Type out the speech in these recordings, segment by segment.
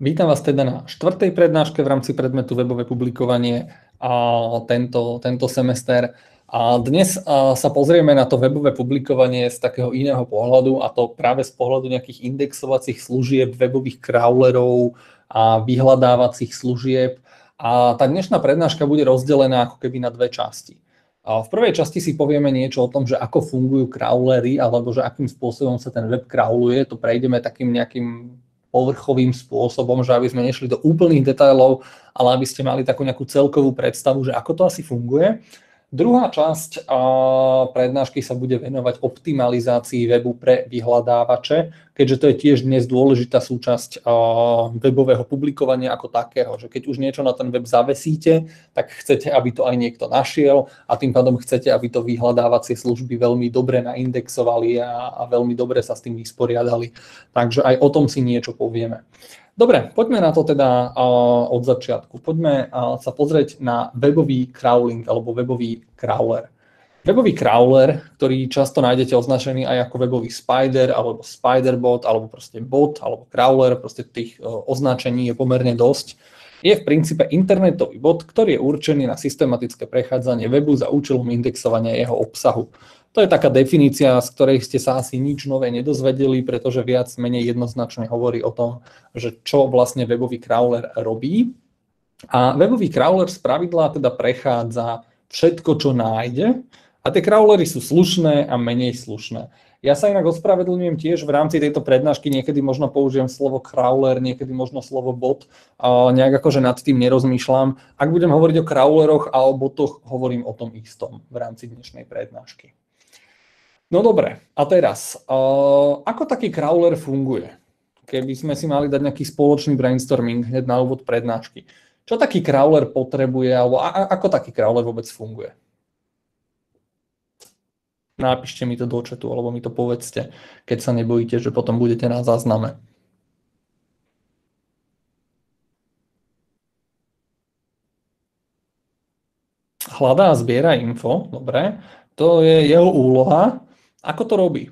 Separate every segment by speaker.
Speaker 1: Vítam vás teda na štvrtej prednáške v rámci predmetu webové publikovanie tento semester. A dnes sa pozrieme na to webové publikovanie z takého iného pohľadu, a to práve z pohľadu nejakých indexovacích služieb, webových crawlerov a vyhľadávacích služieb. A tá dnešná prednáška bude rozdelená ako keby na dve časti. V prvej časti si povieme niečo o tom, že ako fungujú crawlery, alebo že akým spôsobom sa ten web crawluje. To prejdeme takým nejakým povrchovým spôsobom, že aby sme nešli do úplných detailov, ale aby ste mali takú nejakú celkovú predstavu, že ako to asi funguje. Druhá časť prednášky sa bude venovať optimalizácii webu pre vyhľadávače, keďže to je tiež dnes dôležitá súčasť webového publikovania ako takého, že keď už niečo na ten web zavesíte, tak chcete, aby to aj niekto našiel a tým pádom chcete, aby to vyhľadávacie služby veľmi dobre naindexovali a veľmi dobre sa s tým vysporiadali. Takže aj o tom si niečo povieme. Dobre, poďme na to teda od začiatku. Poďme sa pozrieť na webový crawling alebo webový crawler. Webový crawler, ktorý často nájdete označený aj ako webový spider alebo spiderbot alebo proste bot alebo crawler, proste tých označení je pomerne dosť, je v princípe internetový bot, ktorý je určený na systematické prechádzanie webu za účelom indexovania jeho obsahu. To je taká definícia, z ktorej ste sa asi nič nové nedozvedeli, pretože viac menej jednoznačne hovorí o tom, že čo vlastne webový crawler robí. A webový crawler spravidla teda prechádza všetko, čo nájde, a tie crawlery sú slušné a menej slušné. Ja sa inak ospravedlňujem tiež v rámci tejto prednášky, niekedy možno použijem slovo crawler, niekedy možno slovo bot, nejak akože nad tým nerozmýšľam. Ak budem hovoriť o crawleroch a o botoch, hovorím o tom istom v rámci dnešnej prednášky. No dobre, a teraz, ako taký crawler funguje? Keby sme si mali dať nejaký spoločný brainstorming hneď na úvod prednášky. Čo taký crawler potrebuje, alebo ako taký crawler vôbec funguje? Napíšte mi to do chatu, alebo mi to povedzte, keď sa nebojíte, že potom budete na zázname. Hľadá a zbiera info, dobre, to je jeho úloha. Ako to robí?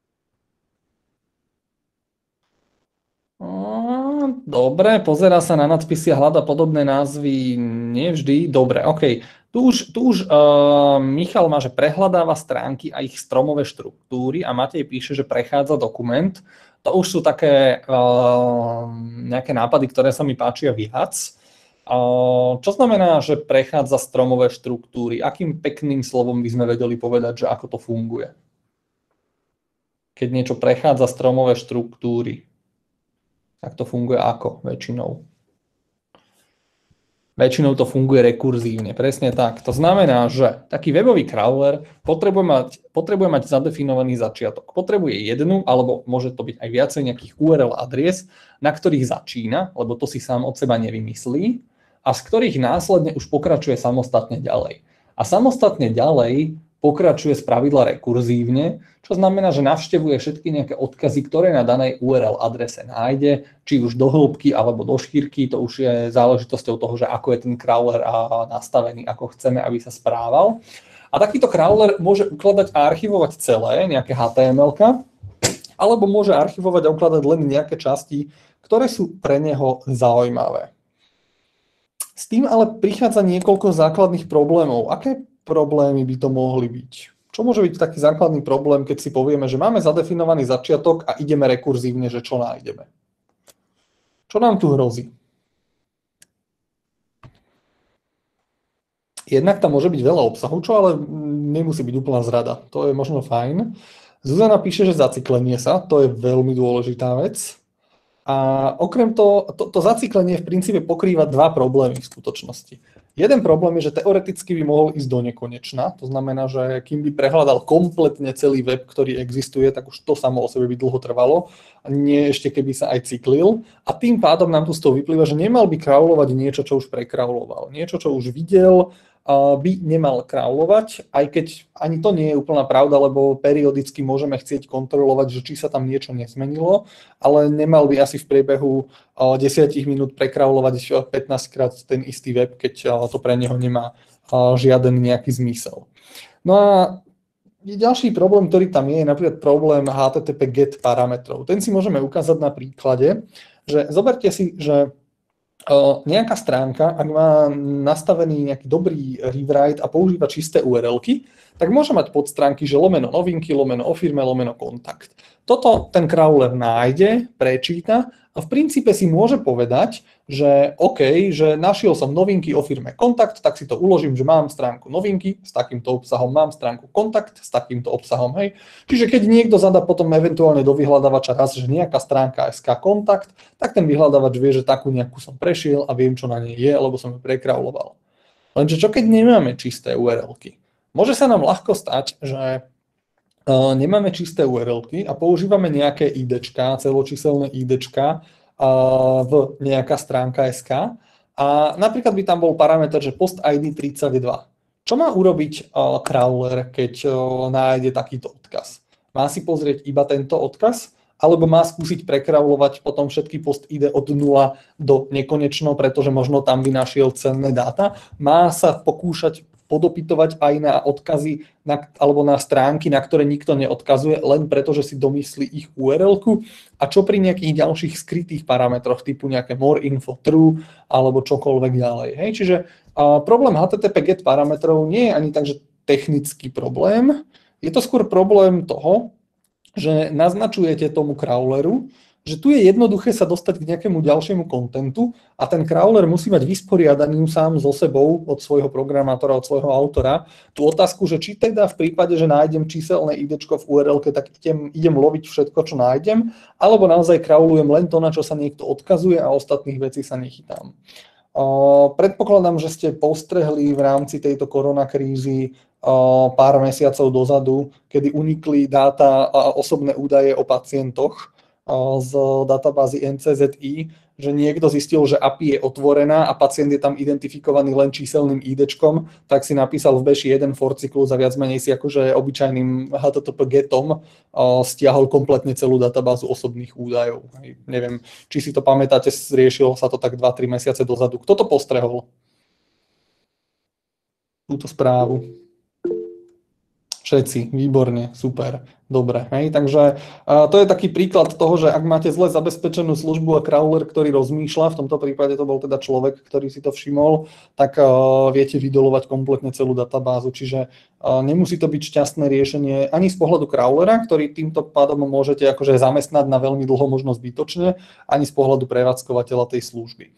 Speaker 1: Dobre, pozerá sa na nadpisy a hľada podobné názvy, nevždy. Dobre, OK. Tu už Michal má, že prehľadáva stránky a ich stromové štruktúry a Matej píše, že prechádza dokument. To už sú také nejaké nápady, ktoré sa mi páčia viac. Čo znamená, že prechádza stromové štruktúry? Akým pekným slovom by sme vedeli povedať, že ako to funguje? Keď niečo prechádza stromové štruktúry, tak to funguje ako väčšinou? Väčšinou to funguje rekurzívne, presne tak. To znamená, že taký webový crawler potrebuje mať zadefinovaný začiatok. Potrebuje jednu, alebo môže to byť aj viacej nejakých URL adries, na ktorých začína, lebo to si sám od seba nevymyslí, a z ktorých následne už pokračuje samostatne ďalej. A samostatne ďalej pokračuje spravidla rekurzívne, čo znamená, že navštevuje všetky nejaké odkazy, ktoré na danej URL adrese nájde, či už do hĺbky alebo do šírky, to už je záležitosťou toho, že ako je ten crawler nastavený, ako chceme, aby sa správal. A takýto crawler môže ukladať a archivovať celé nejaké HTML-ka, alebo môže archivovať a ukladať len nejaké časti, ktoré sú pre neho zaujímavé. S tým ale prichádza niekoľko základných problémov. Aké problémy by to mohli byť? Čo môže byť taký základný problém, keď si povieme, že máme zadefinovaný začiatok a ideme rekurzívne, že čo nájdeme? Čo nám tu hrozí? Jednak tam môže byť veľa obsahu, čo ale nemusí byť úplná zrada. To je možno fajn. Zuzana píše, že zacyklenie sa, to je veľmi dôležitá vec. A okrem toho, to zacyklenie v princípe pokrýva dva problémy v skutočnosti. Jeden problém je, že teoreticky by mohol ísť do nekonečna, to znamená, že kým by prehľadal kompletne celý web, ktorý existuje, tak už to samo o sebe by dlho trvalo, a nie ešte keby sa aj cyklil. A tým pádom nám tu z toho vyplýva, že nemal by crawlovať niečo, čo už prekrawloval. Niečo, čo už videl, by nemal crawlovať, aj keď ani to nie je úplná pravda, lebo periodicky môžeme chcieť kontrolovať, že či sa tam niečo nezmenilo, ale nemal by asi v priebehu 10 minút prekrawlovať 15 krát ten istý web, keď to pre neho nemá žiaden nejaký zmysel. No a ďalší problém, ktorý tam je napríklad problém HTTP GET parametrov. Ten si môžeme ukázať na príklade, že zoberte si, že nejaká stránka, ak má nastavený nejaký dobrý rewrite a používa čisté URL-ky, tak môže mať podstránky, že lomeno novinky, lomeno o firme, lomeno kontakt. Toto ten crawler nájde, prečíta a v princípe si môže povedať, že OK, že našiel som novinky o firme kontakt, tak si to uložím, že mám stránku novinky s takýmto obsahom, mám stránku kontakt s takýmto obsahom, hej. Čiže keď niekto zadá potom eventuálne do vyhľadávača raz, že nejaká stránka SK kontakt, tak ten vyhľadávač vie, že takú nejakú som prešiel a viem, čo na nej je, lebo som ju prekrawloval. Lenže čo keď nemáme čisté URL-ky? Môže sa nám ľahko stať, že nemáme čisté URL-ky a používame nejaké IDčka, celočíselné IDčka v nejaká stránka SK a napríklad by tam bol parameter, že post ID 32. Čo má urobiť crawler, keď nájde takýto odkaz? Má si pozrieť iba tento odkaz? Alebo má skúsiť prekrawlovať potom všetky post ID od 0 do nekonečno, pretože možno tam by našiel cenné dáta? Má sa pokúšať podopytovať aj na odkazy alebo na stránky, na ktoré nikto neodkazuje, len preto, že si domyslí ich URL-ku. A čo pri nejakých ďalších skrytých parametroch typu nejaké more info true alebo čokoľvek ďalej. Hej? Čiže problém HTTP GET parametrov nie je ani tak, že technický problém, je to skôr problém toho, že naznačujete tomu crawleru, že tu je jednoduché sa dostať k nejakému ďalšiemu kontentu a ten crawler musí mať vysporiadaný sám so sebou od svojho programátora, od svojho autora tú otázku, že či teda v prípade, že nájdem číselné IDčko v URL-ke, tak idem loviť všetko, čo nájdem, alebo naozaj crawlujem len to, na čo sa niekto odkazuje a ostatných vecí sa nechytám. Predpokladám, že ste postrehli v rámci tejto koronakrízy pár mesiacov dozadu, kedy unikli dáta a osobné údaje o pacientoch z databázy NCZI, že niekto zistil, že API je otvorená a pacient je tam identifikovaný len číselným IDčkom, tak si napísal v Bashi jeden for cyklus a viac menej si akože obyčajným HTTP getom stiahol kompletne celú databázu osobných údajov. Neviem, či si to pamätáte, riešilo sa to tak 2-3 mesiace dozadu. Kto to postrehol? Túto správu. Všetci, výborne, super, dobre. Hej? Takže to je taký príklad toho, že ak máte zle zabezpečenú službu a crawler, ktorý rozmýšľa, v tomto prípade to bol teda človek, ktorý si to všimol, tak viete vydolovať kompletne celú databázu. Čiže nemusí to byť šťastné riešenie ani z pohľadu crawlera, ktorý týmto pádom môžete akože zamestnať na veľmi dlho, možno zbytočne, ani z pohľadu prevádzkovateľa tej služby.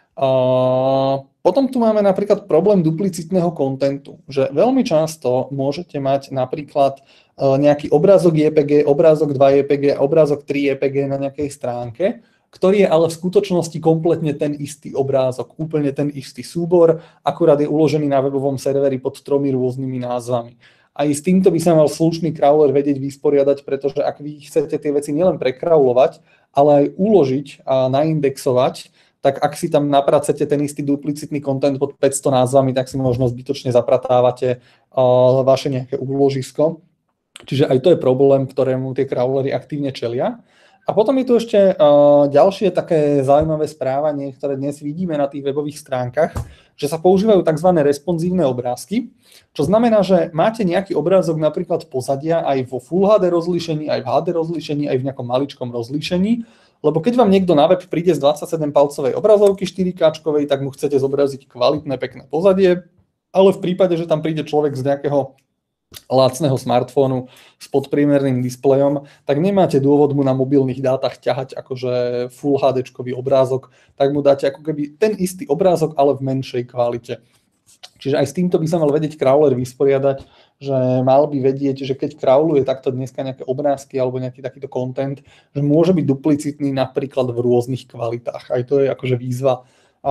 Speaker 1: Potom tu máme napríklad problém duplicitného kontentu, že veľmi často môžete mať napríklad nejaký obrázok JPG, obrázok 2 JPG a obrázok 3 JPG na nejakej stránke, ktorý je ale v skutočnosti kompletne ten istý obrázok, úplne ten istý súbor, akurát je uložený na webovom serveri pod 3 rôznymi názvami. Aj s týmto by sa mal slušný crawler vedieť vysporiadať, pretože ak vy chcete tie veci nielen prekrawlovať, ale aj uložiť a naindexovať, tak ak si tam napracete ten istý duplicitný content pod 500 názvami, tak si možno zbytočne zapratávate vaše nejaké úložisko. Čiže aj to je problém, ktorému tie crawlery aktívne čelia. A potom je tu ešte ďalšie také zaujímavé správanie, ktoré dnes vidíme na tých webových stránkach, že sa používajú tzv. Responsívne obrázky, čo znamená, že máte nejaký obrázok napríklad pozadia aj vo Full HD rozlíšení, aj v HD rozlíšení, aj v nejakom maličkom rozlíšení, lebo keď vám niekto na web príde z 27-palcovej obrazovky 4K-čkovej, tak mu chcete zobraziť kvalitné, pekné pozadie, ale v prípade, že tam príde človek z nejakého lacného smartfónu s podpriemerným displejom, tak nemáte dôvod mu na mobilných dátach ťahať akože Full HD-čkový obrázok, tak mu dáte ako keby ten istý obrázok, ale v menšej kvalite. Čiže aj s týmto by sa mal vedieť crawler vysporiadať, že mal by vedieť, že keď crawluje takto dneska nejaké obrázky alebo nejaký takýto content, že môže byť duplicitný napríklad v rôznych kvalitách. Aj to je akože výzva,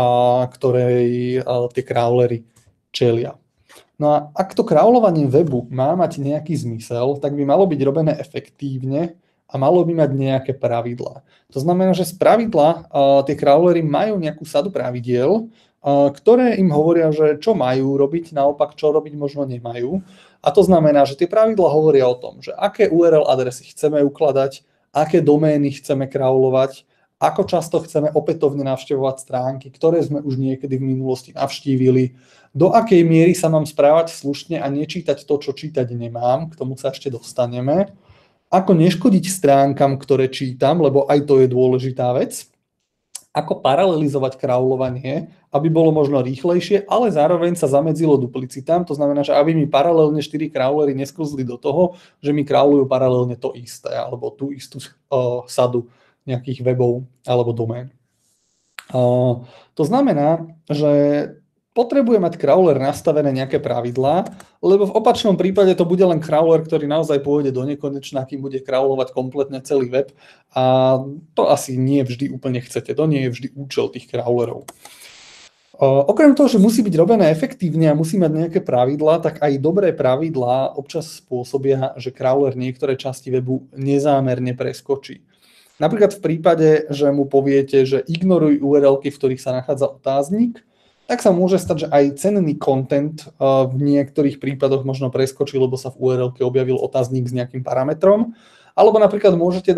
Speaker 1: ktorej tie crawlery čelia. No a ak to crawlovanie webu má mať nejaký zmysel, tak by malo byť robené efektívne a malo by mať nejaké pravidlá. To znamená, že z pravidla tie crawlery majú nejakú sadu pravidiel, ktoré im hovoria, že čo majú robiť, naopak čo robiť možno nemajú. A to znamená, že tie pravidlá hovoria o tom, že aké URL adresy chceme ukladať, aké domény chceme crawlovať, ako často chceme opätovne navštevovať stránky, ktoré sme už niekedy v minulosti navštívili, do akej miery sa mám správať slušne a nečítať to, čo čítať nemám, k tomu sa ešte dostaneme, ako neškodiť stránkam, ktoré čítam, lebo aj to je dôležitá vec. ako paralelizovať crawlovanie, aby bolo možno rýchlejšie, ale zároveň sa zamedzilo duplicitám. To znamená, že aby mi paralelne 4 crawlery nesklzli do toho, že mi crawlujú paralelne to isté, alebo tú istú sadu nejakých webov alebo domén. To znamená, že potrebuje mať crawler nastavené nejaké pravidlá, lebo v opačnom prípade to bude len crawler, ktorý naozaj pôjde do nekonečna, kým bude crawlovať kompletne celý web a to asi nie vždy úplne chcete, to nie je vždy účel tých crawlerov. Okrem toho, že musí byť robené efektívne a musí mať nejaké pravidlá, tak aj dobré pravidlá občas spôsobia, že crawler niektoré časti webu nezámerne preskočí. Napríklad v prípade, že mu poviete, že ignoruj URL-ky, v ktorých sa nachádza otáznik, tak sa môže stať, že aj cenný content v niektorých prípadoch možno preskočí, lebo sa v URL-ke objavil otáznik s nejakým parametrom. Alebo napríklad môžete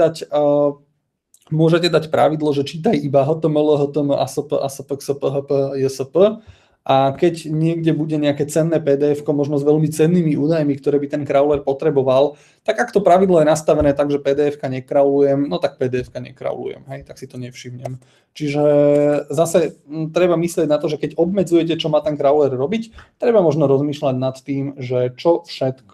Speaker 1: dať pravidlo, že čítaj iba HTML, HTML, ASP, ASP, XP, HP, JSP a keď niekde bude nejaké cenné PDF, možno s veľmi cennými údajmi, ktoré by ten crawler potreboval, tak ak to pravidlo je nastavené tak, že PDF-ka nekrawlujem, no tak PDF-ka nekrawlujem, hej, tak si to nevšimnem. Čiže zase treba myslieť na to, že keď obmedzujete, čo má ten crawler robiť, treba možno rozmýšľať nad tým, že čo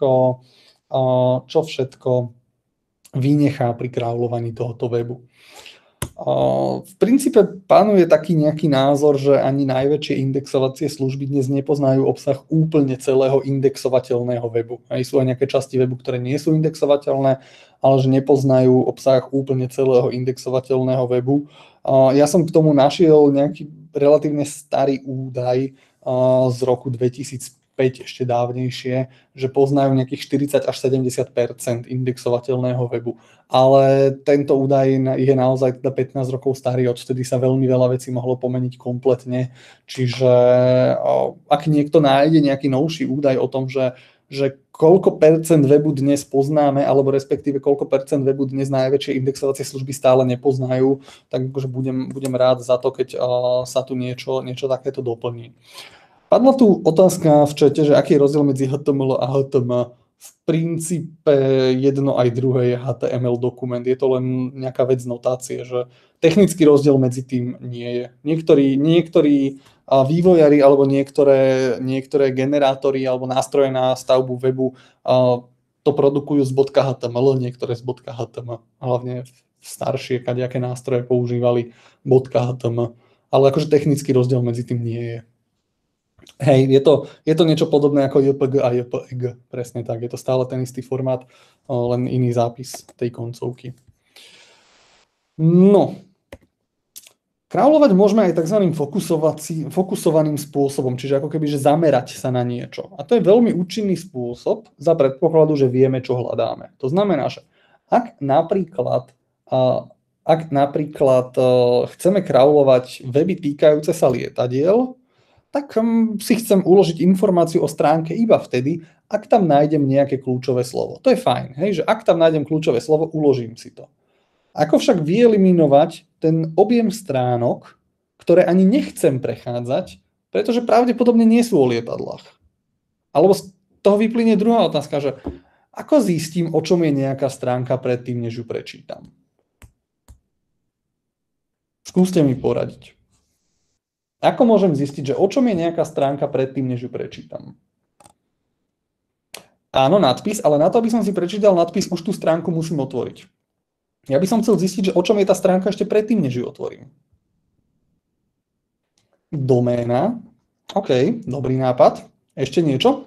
Speaker 1: všetko vynechá pri crawlovaní tohoto webu. V princípe panuje taký nejaký názor, že ani najväčšie indexovacie služby dnes nepoznajú obsah úplne celého indexovateľného webu. Aj sú aj nejaké časti webu, ktoré nie sú indexovateľné, ale že nepoznajú obsah úplne celého indexovateľného webu. Ja som k tomu našiel nejaký relatívne starý údaj z roku 2005, ešte dávnejšie, že poznajú nejakých 40 až 70% indexovateľného webu. Ale tento údaj je naozaj 15 rokov starý, odtedy sa veľmi veľa vecí mohlo pomeniť kompletne. Čiže ak niekto nájde nejaký novší údaj o tom, že koľko percent webu dnes poznáme, alebo respektíve koľko percent webu dnes najväčšie indexovacie služby stále nepoznajú, tak akože budem rád za to, keď sa tu niečo takéto doplní. Padla tu otázka v čete, že aký je rozdiel medzi HTML a HTML. V princípe jedno aj druhé je HTML dokument. Je to len nejaká vec notácie, že technický rozdiel medzi tým nie je. Niektorí vývojári alebo niektoré generátory alebo nástroje na stavbu webu to produkujú z .html, niektoré z .html. Hlavne staršie kadejaké nástroje používali .html. Ale akože technický rozdiel medzi tým nie je. Hej, je to niečo podobné ako JPG a JPEG, presne tak, je to stále ten istý formát, len iný zápis tej koncovky. No, crawlovať môžeme aj tzv. Fokusovaným spôsobom, čiže ako keby, že zamerať sa na niečo. A to je veľmi účinný spôsob za predpokladu, že vieme, čo hľadáme. To znamená, že ak napríklad chceme crawlovať weby týkajúce sa lietadiel, tak si chcem uložiť informáciu o stránke iba vtedy, ak tam nájdem nejaké kľúčové slovo. To je fajn, hej, že ak tam nájdem kľúčové slovo, uložím si to. Ako však vyeliminovať ten objem stránok, ktoré ani nechcem prechádzať, pretože pravdepodobne nie sú o lietadlách. Alebo z toho vyplynie druhá otázka, že ako zistím, o čom je nejaká stránka predtým, než ju prečítam? Skúste mi poradiť. Ako môžem zistiť, že o čom je nejaká stránka predtým, než ju prečítam? Áno, nadpis, ale na to, aby som si prečítal nadpis, už tú stránku musím otvoriť. Ja by som chcel zistiť, že o čom je tá stránka ešte predtým, než ju otvorím. Doména. OK, dobrý nápad. Ešte niečo?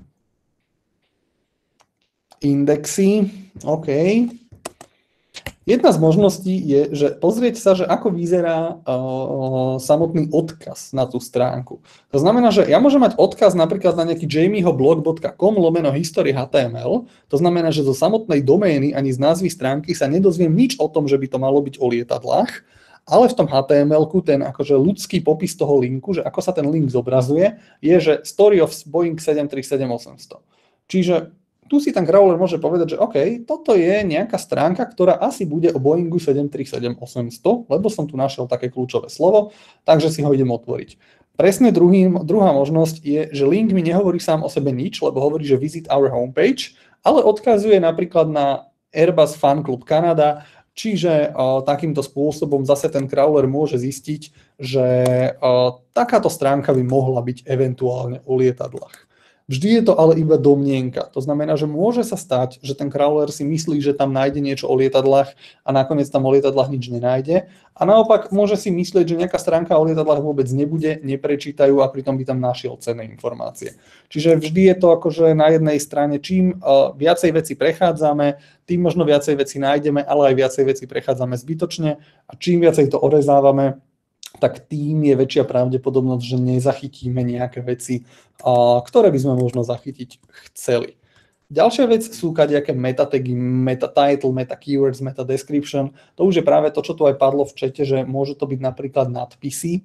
Speaker 1: Indexy. OK. Jedna z možností je, že pozrieť sa, že ako vyzerá samotný odkaz na tú stránku. To znamená, že ja môžem mať odkaz napríklad na nejaký jamiehoblog.com/history.html. To znamená, že zo samotnej domény ani z názvy stránky sa nedozviem nič o tom, že by to malo byť o lietadlách, ale v tom HTML-ku ten akože ľudský popis toho linku, že ako sa ten link zobrazuje, je, že Story of Boeing 737-800. Čiže tu si ten crawler môže povedať, že OK, toto je nejaká stránka, ktorá asi bude o Boeingu 737-800, lebo som tu našiel také kľúčové slovo, takže si ho idem otvoriť. Presne druhá možnosť je, že link mi nehovorí sám o sebe nič, lebo hovorí, že visit our homepage, ale odkazuje napríklad na Airbus Fan Club Canada, Čiže takýmto spôsobom zase ten crawler môže zistiť, že takáto stránka by mohla byť eventuálne o lietadlách. Vždy je to ale iba domnienka. To znamená, že môže sa stať, že ten crawler si myslí, že tam nájde niečo o lietadlách a nakoniec tam o lietadlách nič nenájde. A naopak môže si myslieť, že nejaká stránka o lietadlách vôbec nebude, neprečítajú a pritom by tam našiel cenné informácie. Čiže vždy je to akože na jednej strane, čím viacej veci prechádzame, tým možno viacej veci nájdeme, ale aj viacej veci prechádzame zbytočne a čím viacej to orezávame, tak tým je väčšia pravdepodobnosť, že nezachytíme nejaké veci, ktoré by sme možno zachytiť chceli. Ďalšia vec sú kadejaké metatagy, metatitle, metakeywords, metadescription. To už je práve to, čo tu aj padlo v čete, že môže to byť napríklad nadpisy.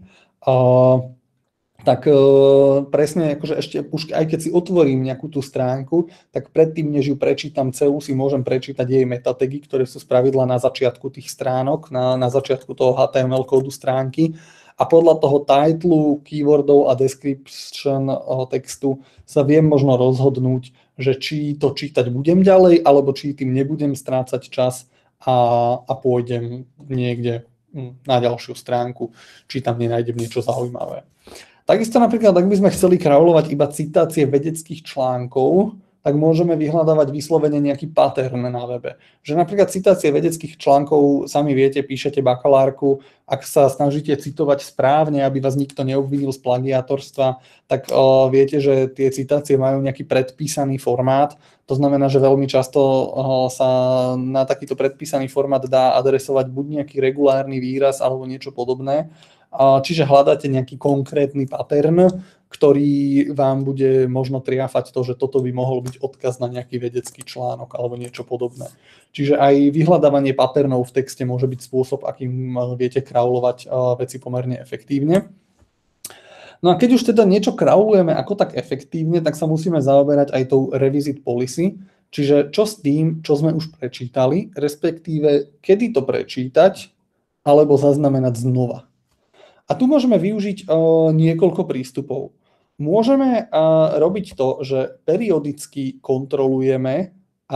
Speaker 1: Tak presne, akože ešte už aj keď si otvorím nejakú tú stránku, tak predtým, než ju prečítam celú, si môžem prečítať jej metatagy, ktoré sú spravidla na začiatku tých stránok, na začiatku toho HTML kódu stránky. A podľa toho titlu, keywordov a description textu sa viem možno rozhodnúť, že či to čítať budem ďalej, alebo či tým nebudem strácať čas a pôjdem niekde na ďalšiu stránku, či tam nenájdem niečo zaujímavé. Takisto napríklad, ak by sme chceli crawlovať iba citácie vedeckých článkov, tak môžeme vyhľadávať vyslovene nejaký pattern na webe. Že napríklad citácie vedeckých článkov, sami viete, píšete bakalárku, ak sa snažíte citovať správne, aby vás nikto neobvinil z plagiátorstva, tak viete, že tie citácie majú nejaký predpísaný formát. To znamená, že veľmi často sa na takýto predpísaný formát dá adresovať buď nejaký regulárny výraz alebo niečo podobné. Čiže hľadáte nejaký konkrétny pattern, ktorý vám bude možno triafať to, že toto by mohol byť odkaz na nejaký vedecký článok alebo niečo podobné. Čiže aj vyhľadávanie patternov v texte môže byť spôsob, akým viete crawlovať veci pomerne efektívne. No a keď už teda niečo crawlujeme ako tak efektívne, tak sa musíme zaoberať aj tou revisit policy, čiže čo s tým, čo sme už prečítali, respektíve kedy to prečítať alebo zaznamenať znova. A tu môžeme využiť niekoľko prístupov. Môžeme robiť to, že periodicky kontrolujeme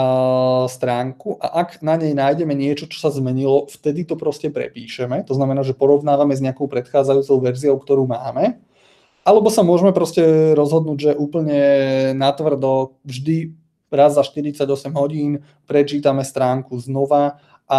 Speaker 1: stránku a ak na nej nájdeme niečo, čo sa zmenilo, vtedy to proste prepíšeme. To znamená, že porovnávame s nejakou predchádzajúcou verziou, ktorú máme. Alebo sa môžeme proste rozhodnúť, že úplne natvrdo vždy raz za 48 hodín prečítame stránku znova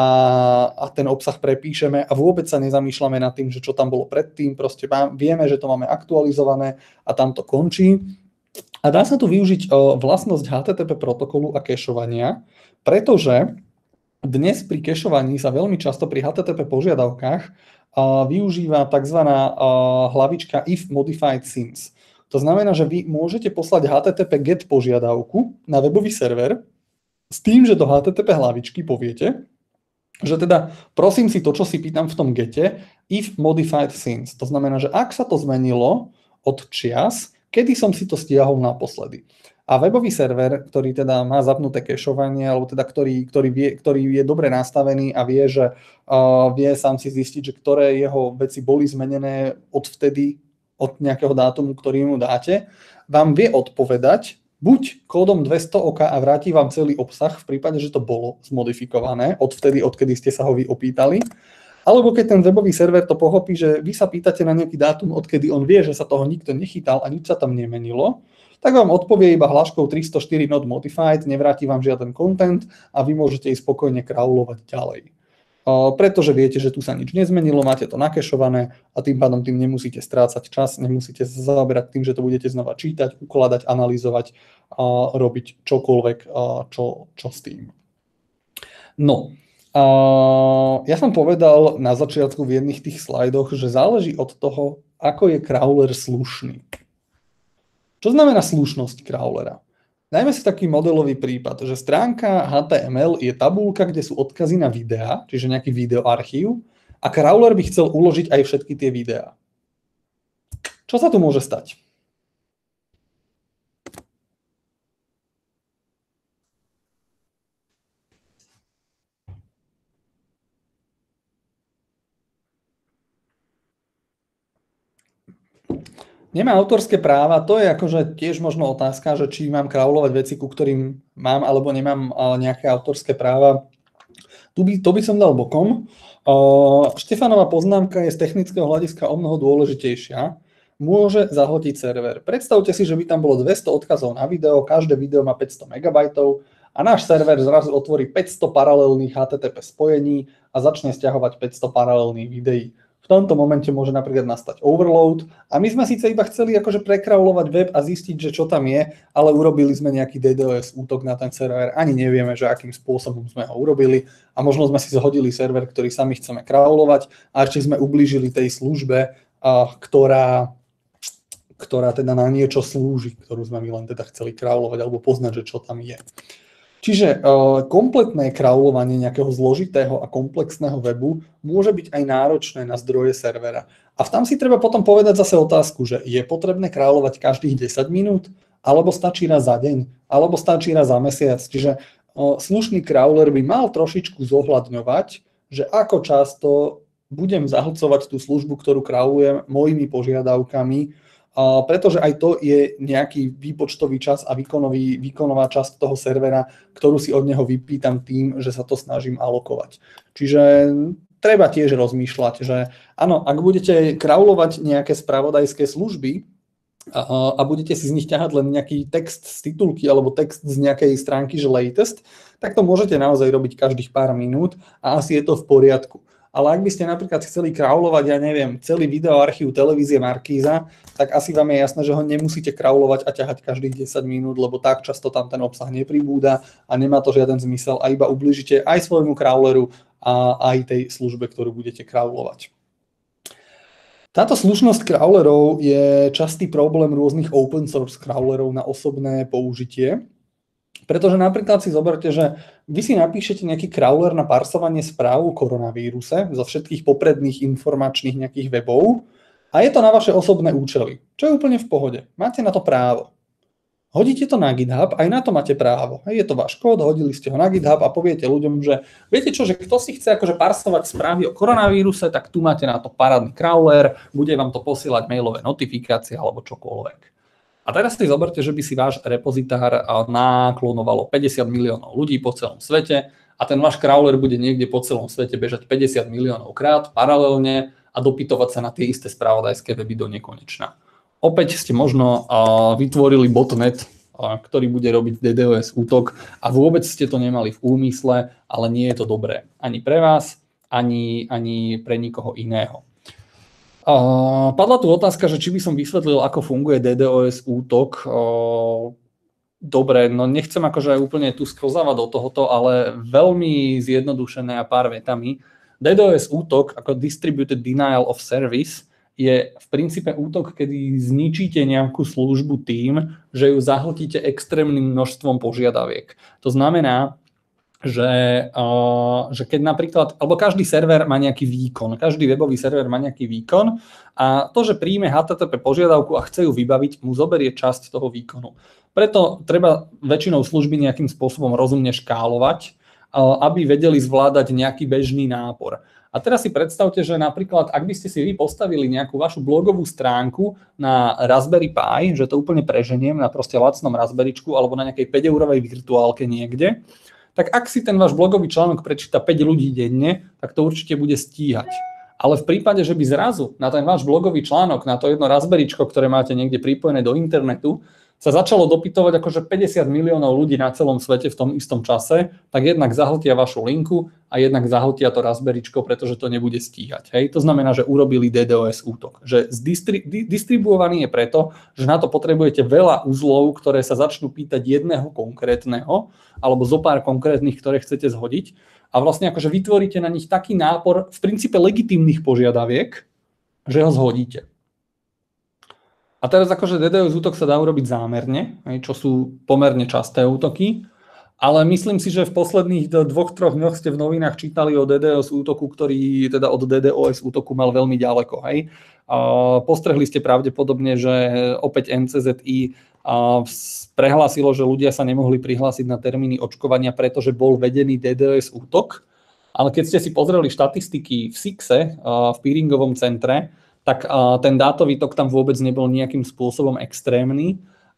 Speaker 1: a ten obsah prepíšeme a vôbec sa nezamýšľame nad tým, že čo tam bolo predtým, proste vieme, že to máme aktualizované a tam to končí. A dá sa tu využiť vlastnosť HTTP protokolu a cachovania, pretože dnes pri cachovaní sa veľmi často pri HTTP požiadavkách využíva tzv. Hlavička if modified since. To znamená, že vy môžete poslať HTTP GET požiadavku na webový server s tým, že do HTTP hlavičky poviete, že teda prosím si to, čo si pýtam v tom gete, if modified since. To znamená, že ak sa to zmenilo od čias, kedy som si to stiahol naposledy. A webový server, ktorý teda má zapnuté cachovanie, alebo teda ktorý je dobre nastavený a vie, že vie sám si zistiť, že ktoré jeho veci boli zmenené odvtedy, od nejakého dátumu, ktorý mu dáte, vám vie odpovedať, buď kódom 200 OK a vráti vám celý obsah v prípade, že to bolo zmodifikované odkedy ste sa ho vy opýtali, alebo keď ten webový server to pochopí, že vy sa pýtate na nejaký dátum, odkedy on vie, že sa toho nikto nechytal a nič sa tam nemenilo, tak vám odpovie iba hláškou 304 not modified, nevráti vám žiaden content a vy môžete ísť spokojne crawlovať ďalej. Pretože viete, že tu sa nič nezmenilo, máte to nakešované a tým pádom tým nemusíte strácať čas, nemusíte sa zaoberať tým, že to budete znova čítať, ukladať, analyzovať a robiť čokoľvek, čo s tým. No, ja som povedal na začiatku v jedných tých slajdoch, že záleží od toho, ako je crawler slušný. Čo znamená slušnosť crawlera? Dajme si taký modelový prípad, že stránka HTML je tabuľka, kde sú odkazy na videá, čiže nejaký videoarchív, a crawler by chcel uložiť aj všetky tie videá. Čo sa tu môže stať? Nemá autorské práva, to je akože tiež možno otázka, že či mám crawlovať veci, ku ktorým mám alebo nemám nejaké autorské práva. To by som dal bokom. Štefanova poznámka je z technického hľadiska o mnoho dôležitejšia. Môže zahltiť server. Predstavte si, že by tam bolo 200 odkazov na video, každé video má 500 MB a náš server zrazu otvorí 500 paralelných HTTP spojení a začne stiahovať 500 paralelných videí. V tomto momente môže napríklad nastať overload a my sme síce iba chceli akože prekrawlovať web a zistiť, že čo tam je, ale urobili sme nejaký DDoS útok na ten server, ani nevieme, že akým spôsobom sme ho urobili a možno sme si zhodili server, ktorý sami chceme crawlovať a ešte sme ublížili tej službe, ktorá teda na niečo slúži, ktorú sme my len teda chceli crawlovať alebo poznať, že čo tam je. Čiže kompletné crawlovanie nejakého zložitého a komplexného webu môže byť aj náročné na zdroje servera. A tam si treba potom povedať zase otázku, že je potrebné crawlovať každých 10 minút, alebo stačí raz za deň, alebo stačí raz za mesiac. Čiže slušný crawler by mal trošičku zohľadňovať, že ako často budem zahlcovať tú službu, ktorú crawlujem mojimi požiadavkami, pretože aj to je nejaký výpočtový čas a výkonová časť toho servera, ktorú si od neho vypýtam tým, že sa to snažím alokovať. Čiže treba tiež rozmýšľať, že áno, ak budete crawlovať nejaké spravodajské služby a budete si z nich ťahať len nejaký text z titulky alebo text z nejakej stránky, že latest, tak to môžete naozaj robiť každých pár minút a asi je to v poriadku. Ale ak by ste napríklad chceli crawlovať, ja neviem, celý videoarchív televízie Markíza, tak asi vám je jasné, že ho nemusíte crawlovať a ťahať každých 10 minút, lebo tak často tam ten obsah nepribúda a nemá to žiaden zmysel a iba ubližíte aj svojmu crawleru a aj tej službe, ktorú budete crawlovať. Táto slušnosť crawlerov je častý problém rôznych open source crawlerov na osobné použitie. Pretože napríklad si zoberte, že vy si napíšete nejaký crawler na parsovanie správ o koronavíruse zo všetkých popredných informačných nejakých webov a je to na vaše osobné účely, čo je úplne v pohode. Máte na to právo. Hodíte to na GitHub, aj na to máte právo. Je to váš kód, hodili ste ho na GitHub a poviete ľuďom, že viete čo, že kto si chce akože parsovať správy o koronavíruse, tak tu máte na to parádny crawler, bude vám to posielať mailové notifikácie alebo čokoľvek. A teraz si zoberte, že by si váš repozitár naklonovalo 50 miliónov ľudí po celom svete a ten váš crawler bude niekde po celom svete bežať 50 miliónov krát paralelne a dopytovať sa na tie isté spravodajské weby do nekonečna. Opäť ste možno vytvorili botnet, ktorý bude robiť DDoS útok a vôbec ste to nemali v úmysle, ale nie je to dobré ani pre vás, ani pre nikoho iného. Padla tu otázka, že či by som vysvetlil, ako funguje DDoS útok. Dobre, no nechcem akože úplne tu sklzávať do tohoto, ale veľmi zjednodušené a pár vetami. DDoS útok ako Distributed Denial of Service je v princípe útok, kedy zničíte nejakú službu tým, že ju zahltíte extrémnym množstvom požiadaviek. To znamená, že keď napríklad, alebo každý server má nejaký výkon, každý webový server má nejaký výkon a to, že príjme HTTP požiadavku a chce ju vybaviť, mu zoberie časť toho výkonu. Preto treba väčšinou služby nejakým spôsobom rozumne škálovať, aby vedeli zvládať nejaký bežný nápor. A teraz si predstavte, že napríklad, ak by ste si vy postavili nejakú vašu blogovú stránku na Raspberry Pi, že to úplne preženiem na proste lacnom Raspberryčku alebo na nejakej 5-eurovej virtuálke niekde, tak ak si ten váš blogový článok prečíta 5 ľudí denne, tak to určite bude stíhať. Ale v prípade, že by zrazu na ten váš blogový článok, na to jedno Raspberryčko, ktoré máte niekde pripojené do internetu, sa začalo dopytovať akože 50 miliónov ľudí na celom svete v tom istom čase, tak jednak zahltia vašu linku a jednak zahltia to Raspberryčko, pretože to nebude stíhať. Hej? To znamená, že urobili DDoS útok. Že distribuovaný je preto, že na to potrebujete veľa uzlov, ktoré sa začnú pýtať jedného konkrétneho alebo zo pár konkrétnych, ktoré chcete zhodiť a vlastne akože vytvoríte na nich taký nápor v princípe legitímnych požiadaviek, že ho zhodíte. A teraz akože DDoS útok sa dá urobiť zámerne, čo sú pomerne časté útoky, ale myslím si, že v posledných 2-3 dňoch ste v novinách čítali o DDoS útoku, ktorý teda od DDoS útoku mal veľmi ďaleko. Hej? Postrehli ste pravdepodobne, že opäť NCZI prehlásilo, že ľudia sa nemohli prihlásiť na termíny očkovania, pretože bol vedený DDoS útok, ale keď ste si pozreli štatistiky v SIXe, v peeringovom centre, tak ten dátový tok tam vôbec nebol nejakým spôsobom extrémny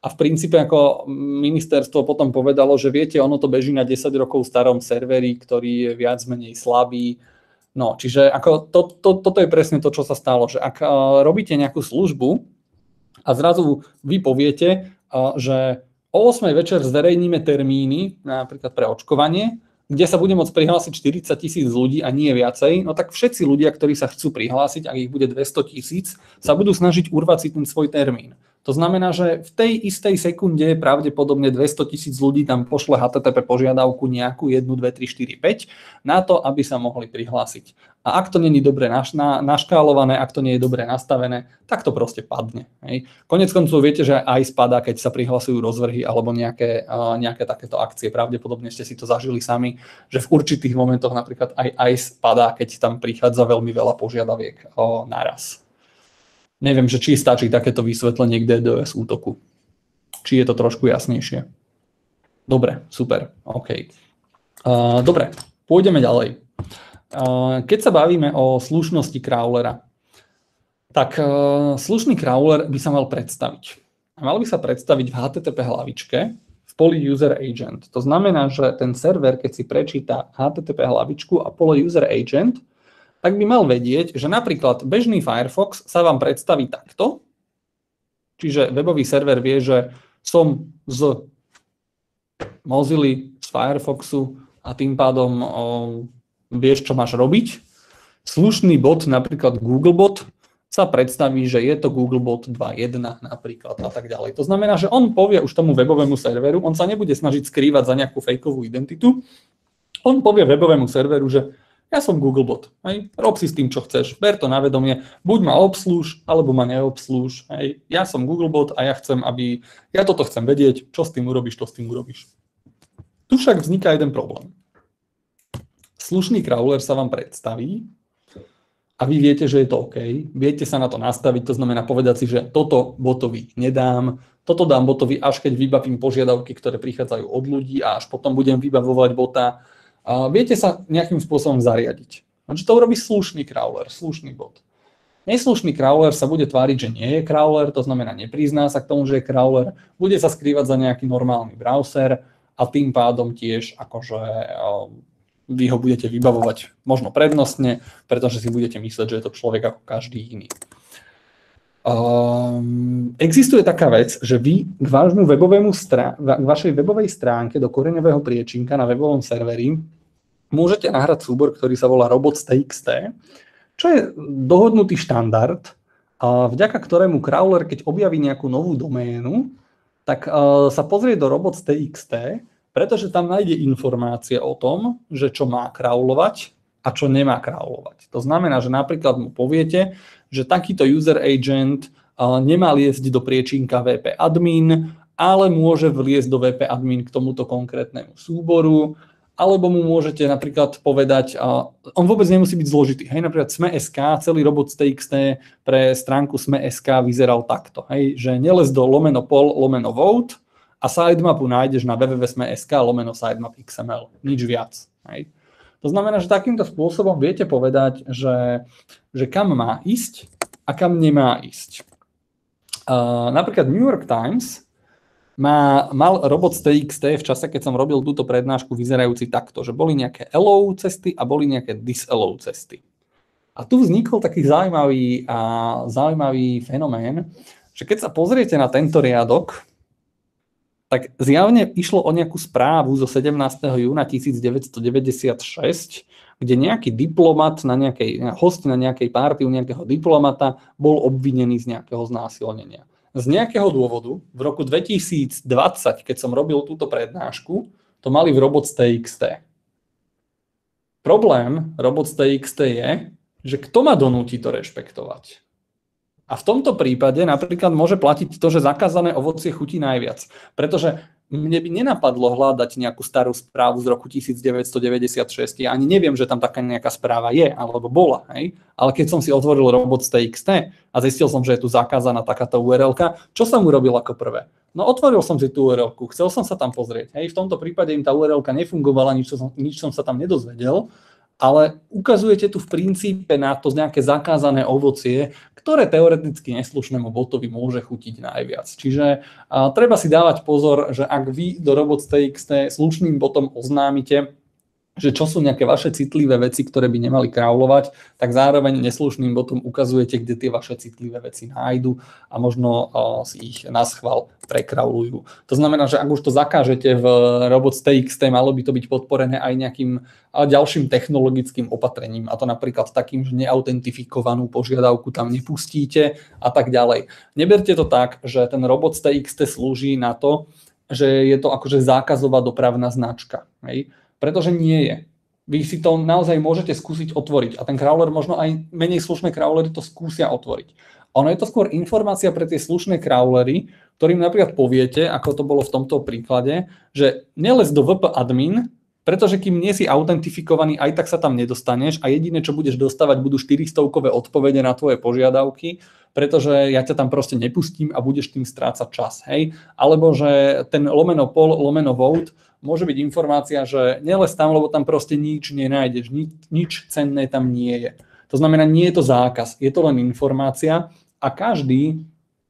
Speaker 1: a v princípe ako ministerstvo potom povedalo, že viete, ono to beží na 10 rokov starom serveri, ktorý je viac menej slabý. No, čiže ako toto je presne to, čo sa stalo, že ak robíte nejakú službu a zrazu vy poviete, že o 8 večer zverejníme termíny, napríklad pre očkovanie, kde sa bude môcť prihlásiť 40 000 ľudí a nie viacej, no tak všetci ľudia, ktorí sa chcú prihlásiť, ak ich bude 200 000, sa budú snažiť urvať si ten svoj termín. To znamená, že v tej istej sekunde pravdepodobne 200 000 ľudí tam pošle HTTP požiadavku nejakú 1, 2, 3, 4, 5 na to, aby sa mohli prihlásiť. A ak to nie je dobre naškálované, ak to nie je dobre nastavené, tak to proste padne. Hej. Konec koncov viete, že aj spadá, keď sa prihlasujú rozvrhy alebo nejaké takéto akcie. Pravdepodobne ste si to zažili sami, že v určitých momentoch napríklad aj spadá, keď tam prichádza veľmi veľa požiadaviek naraz. Neviem, že či stačí takéto vysvetlenie k DDoS útoku. Či je to trošku jasnejšie. Dobre, super, OK. Dobre, pôjdeme ďalej. Keď sa bavíme o slušnosti crawlera, tak slušný crawler by sa mal predstaviť. Mal by sa predstaviť v HTTP hlavičke v poli user agent. To znamená, že ten server, keď si prečíta HTTP hlavičku a pole user agent, tak by mal vedieť, že napríklad bežný Firefox sa vám predstaví takto, čiže webový server vie, že som z Mozilla, z Firefoxu a tým pádom vieš, čo máš robiť. Slušný bot, napríklad Googlebot, sa predstaví, že je to Googlebot 2.1 napríklad a tak ďalej. To znamená, že on povie už tomu webovému serveru, on sa nebude snažiť skrývať za nejakú fejkovú identitu, on povie webovému serveru, že ja som Googlebot, hej, rob si s tým, čo chceš, ber to na vedomie, buď ma obslúž, alebo ma neobslúž, hej, ja som Googlebot a ja toto chcem vedieť, čo s tým urobíš, to s tým urobíš. Tu však vzniká jeden problém. Slušný crawler sa vám predstaví a vy viete, že je to OK, viete sa na to nastaviť, to znamená povedať si, že toto botovi nedám, toto dám botovi, až keď vybavím požiadavky, ktoré prichádzajú od ľudí a až potom budem vybavovať bota. A viete sa nejakým spôsobom zariadiť. Takže to urobí slušný crawler, slušný bot. Neslušný crawler sa bude tváriť, že nie je crawler, to znamená neprizná sa k tomu, že je crawler, bude sa skrývať za nejaký normálny browser a tým pádom tiež akože vy ho budete vybavovať možno prednostne, pretože si budete mysleť, že je to človek ako každý iný. Existuje taká vec, že vy k vašej webovej stránke do koreňového priečinka na webovom serveri môžete nahrať súbor, ktorý sa volá robots.txt, čo je dohodnutý štandard, vďaka ktorému crawler, keď objaví nejakú novú doménu, tak sa pozrie do robots.txt, pretože tam nájde informácie o tom, že čo má crawlovať a čo nemá crawlovať. To znamená, že napríklad mu poviete, že takýto user agent nemá liesť do priečinka VP admin, ale môže vliesť do VP admin k tomuto konkrétnemu súboru, alebo mu môžete napríklad povedať, on vôbec nemusí byť zložitý. Hej, napríklad Sme.sk, celý robots.txt pre stránku Sme.sk vyzeral takto, hej, že nelez do _pol/vote a sitemapu nájdeš na www.sme.sk/sitemap.xml. Nič viac. Hej. To znamená, že takýmto spôsobom viete povedať, že kam má ísť a kam nemá ísť. Napríklad New York Times mal robots.txt v čase, keď som robil túto prednášku, vyzerajúci takto, že boli nejaké allow cesty a boli nejaké disallow cesty. A tu vznikol taký zaujímavý fenomén, že keď sa pozriete na tento riadok, tak zjavne išlo o nejakú správu zo 17. júna 1996, kde nejaký diplomat host na nejakej party u nejakého diplomata bol obvinený z nejakého znásilnenia. Z nejakého dôvodu v roku 2020, keď som robil túto prednášku, to mali v robots.txt. Problém robots.txt je, že kto ma donúti to rešpektovať? A v tomto prípade napríklad môže platiť to, že zakázané ovocie chutí najviac. Pretože mne by nenapadlo hľadať nejakú starú správu z roku 1996. Ja ani neviem, že tam taká nejaká správa je, alebo bola. Hej? Ale keď som si otvoril robots.txt a zistil som, že je tu zakázaná takáto URL-ka, čo som urobil ako prvé? No otvoril som si tú URL-ku, chcel som sa tam pozrieť. Hej? V tomto prípade im tá URL-ka nefungovala, nič som sa tam nedozvedel. ale ukazujete tu v princípe na to nejaké zakázané ovocie, ktoré teoreticky neslušnému botovi môže chutiť najviac. Čiže treba si dávať pozor, že ak vy do robots.txt slušným botom oznámite, že čo sú nejaké vaše citlivé veci, ktoré by nemali kráľovať, tak zároveň neslušným botom ukazujete, kde tie vaše citlivé veci nájdu a možno si ich naschvál prekraulujú. To znamená, že ak už to zakážete v robots.txt, malo by to byť podporené aj nejakým ďalším technologickým opatrením, a to napríklad takým, že neautentifikovanú požiadavku tam nepustíte a tak ďalej. Neberte to tak, že ten robots.txt slúži na to, že je to akože zákazová dopravná značka. Hej? Pretože nie je. Vy si to naozaj môžete skúsiť otvoriť a ten crawler, možno aj menej slušné crawlery to skúsia otvoriť. Ono je to skôr informácia pre tie slušné crawlery, ktorým napríklad poviete, ako to bolo v tomto príklade, že nelez do VP admin, pretože kým nie si autentifikovaný, aj tak sa tam nedostaneš a jediné, čo budeš dostávať, budú 400-kové odpovede na tvoje požiadavky, pretože ja ťa tam proste nepustím a budeš tým strácať čas. Hej? Alebo že ten lomeno poll, lomeno vote môže byť informácia, že nelez tam, lebo tam proste nič nenájdeš, nič cenné tam nie je. To znamená, nie je to zákaz, je to len informácia a každý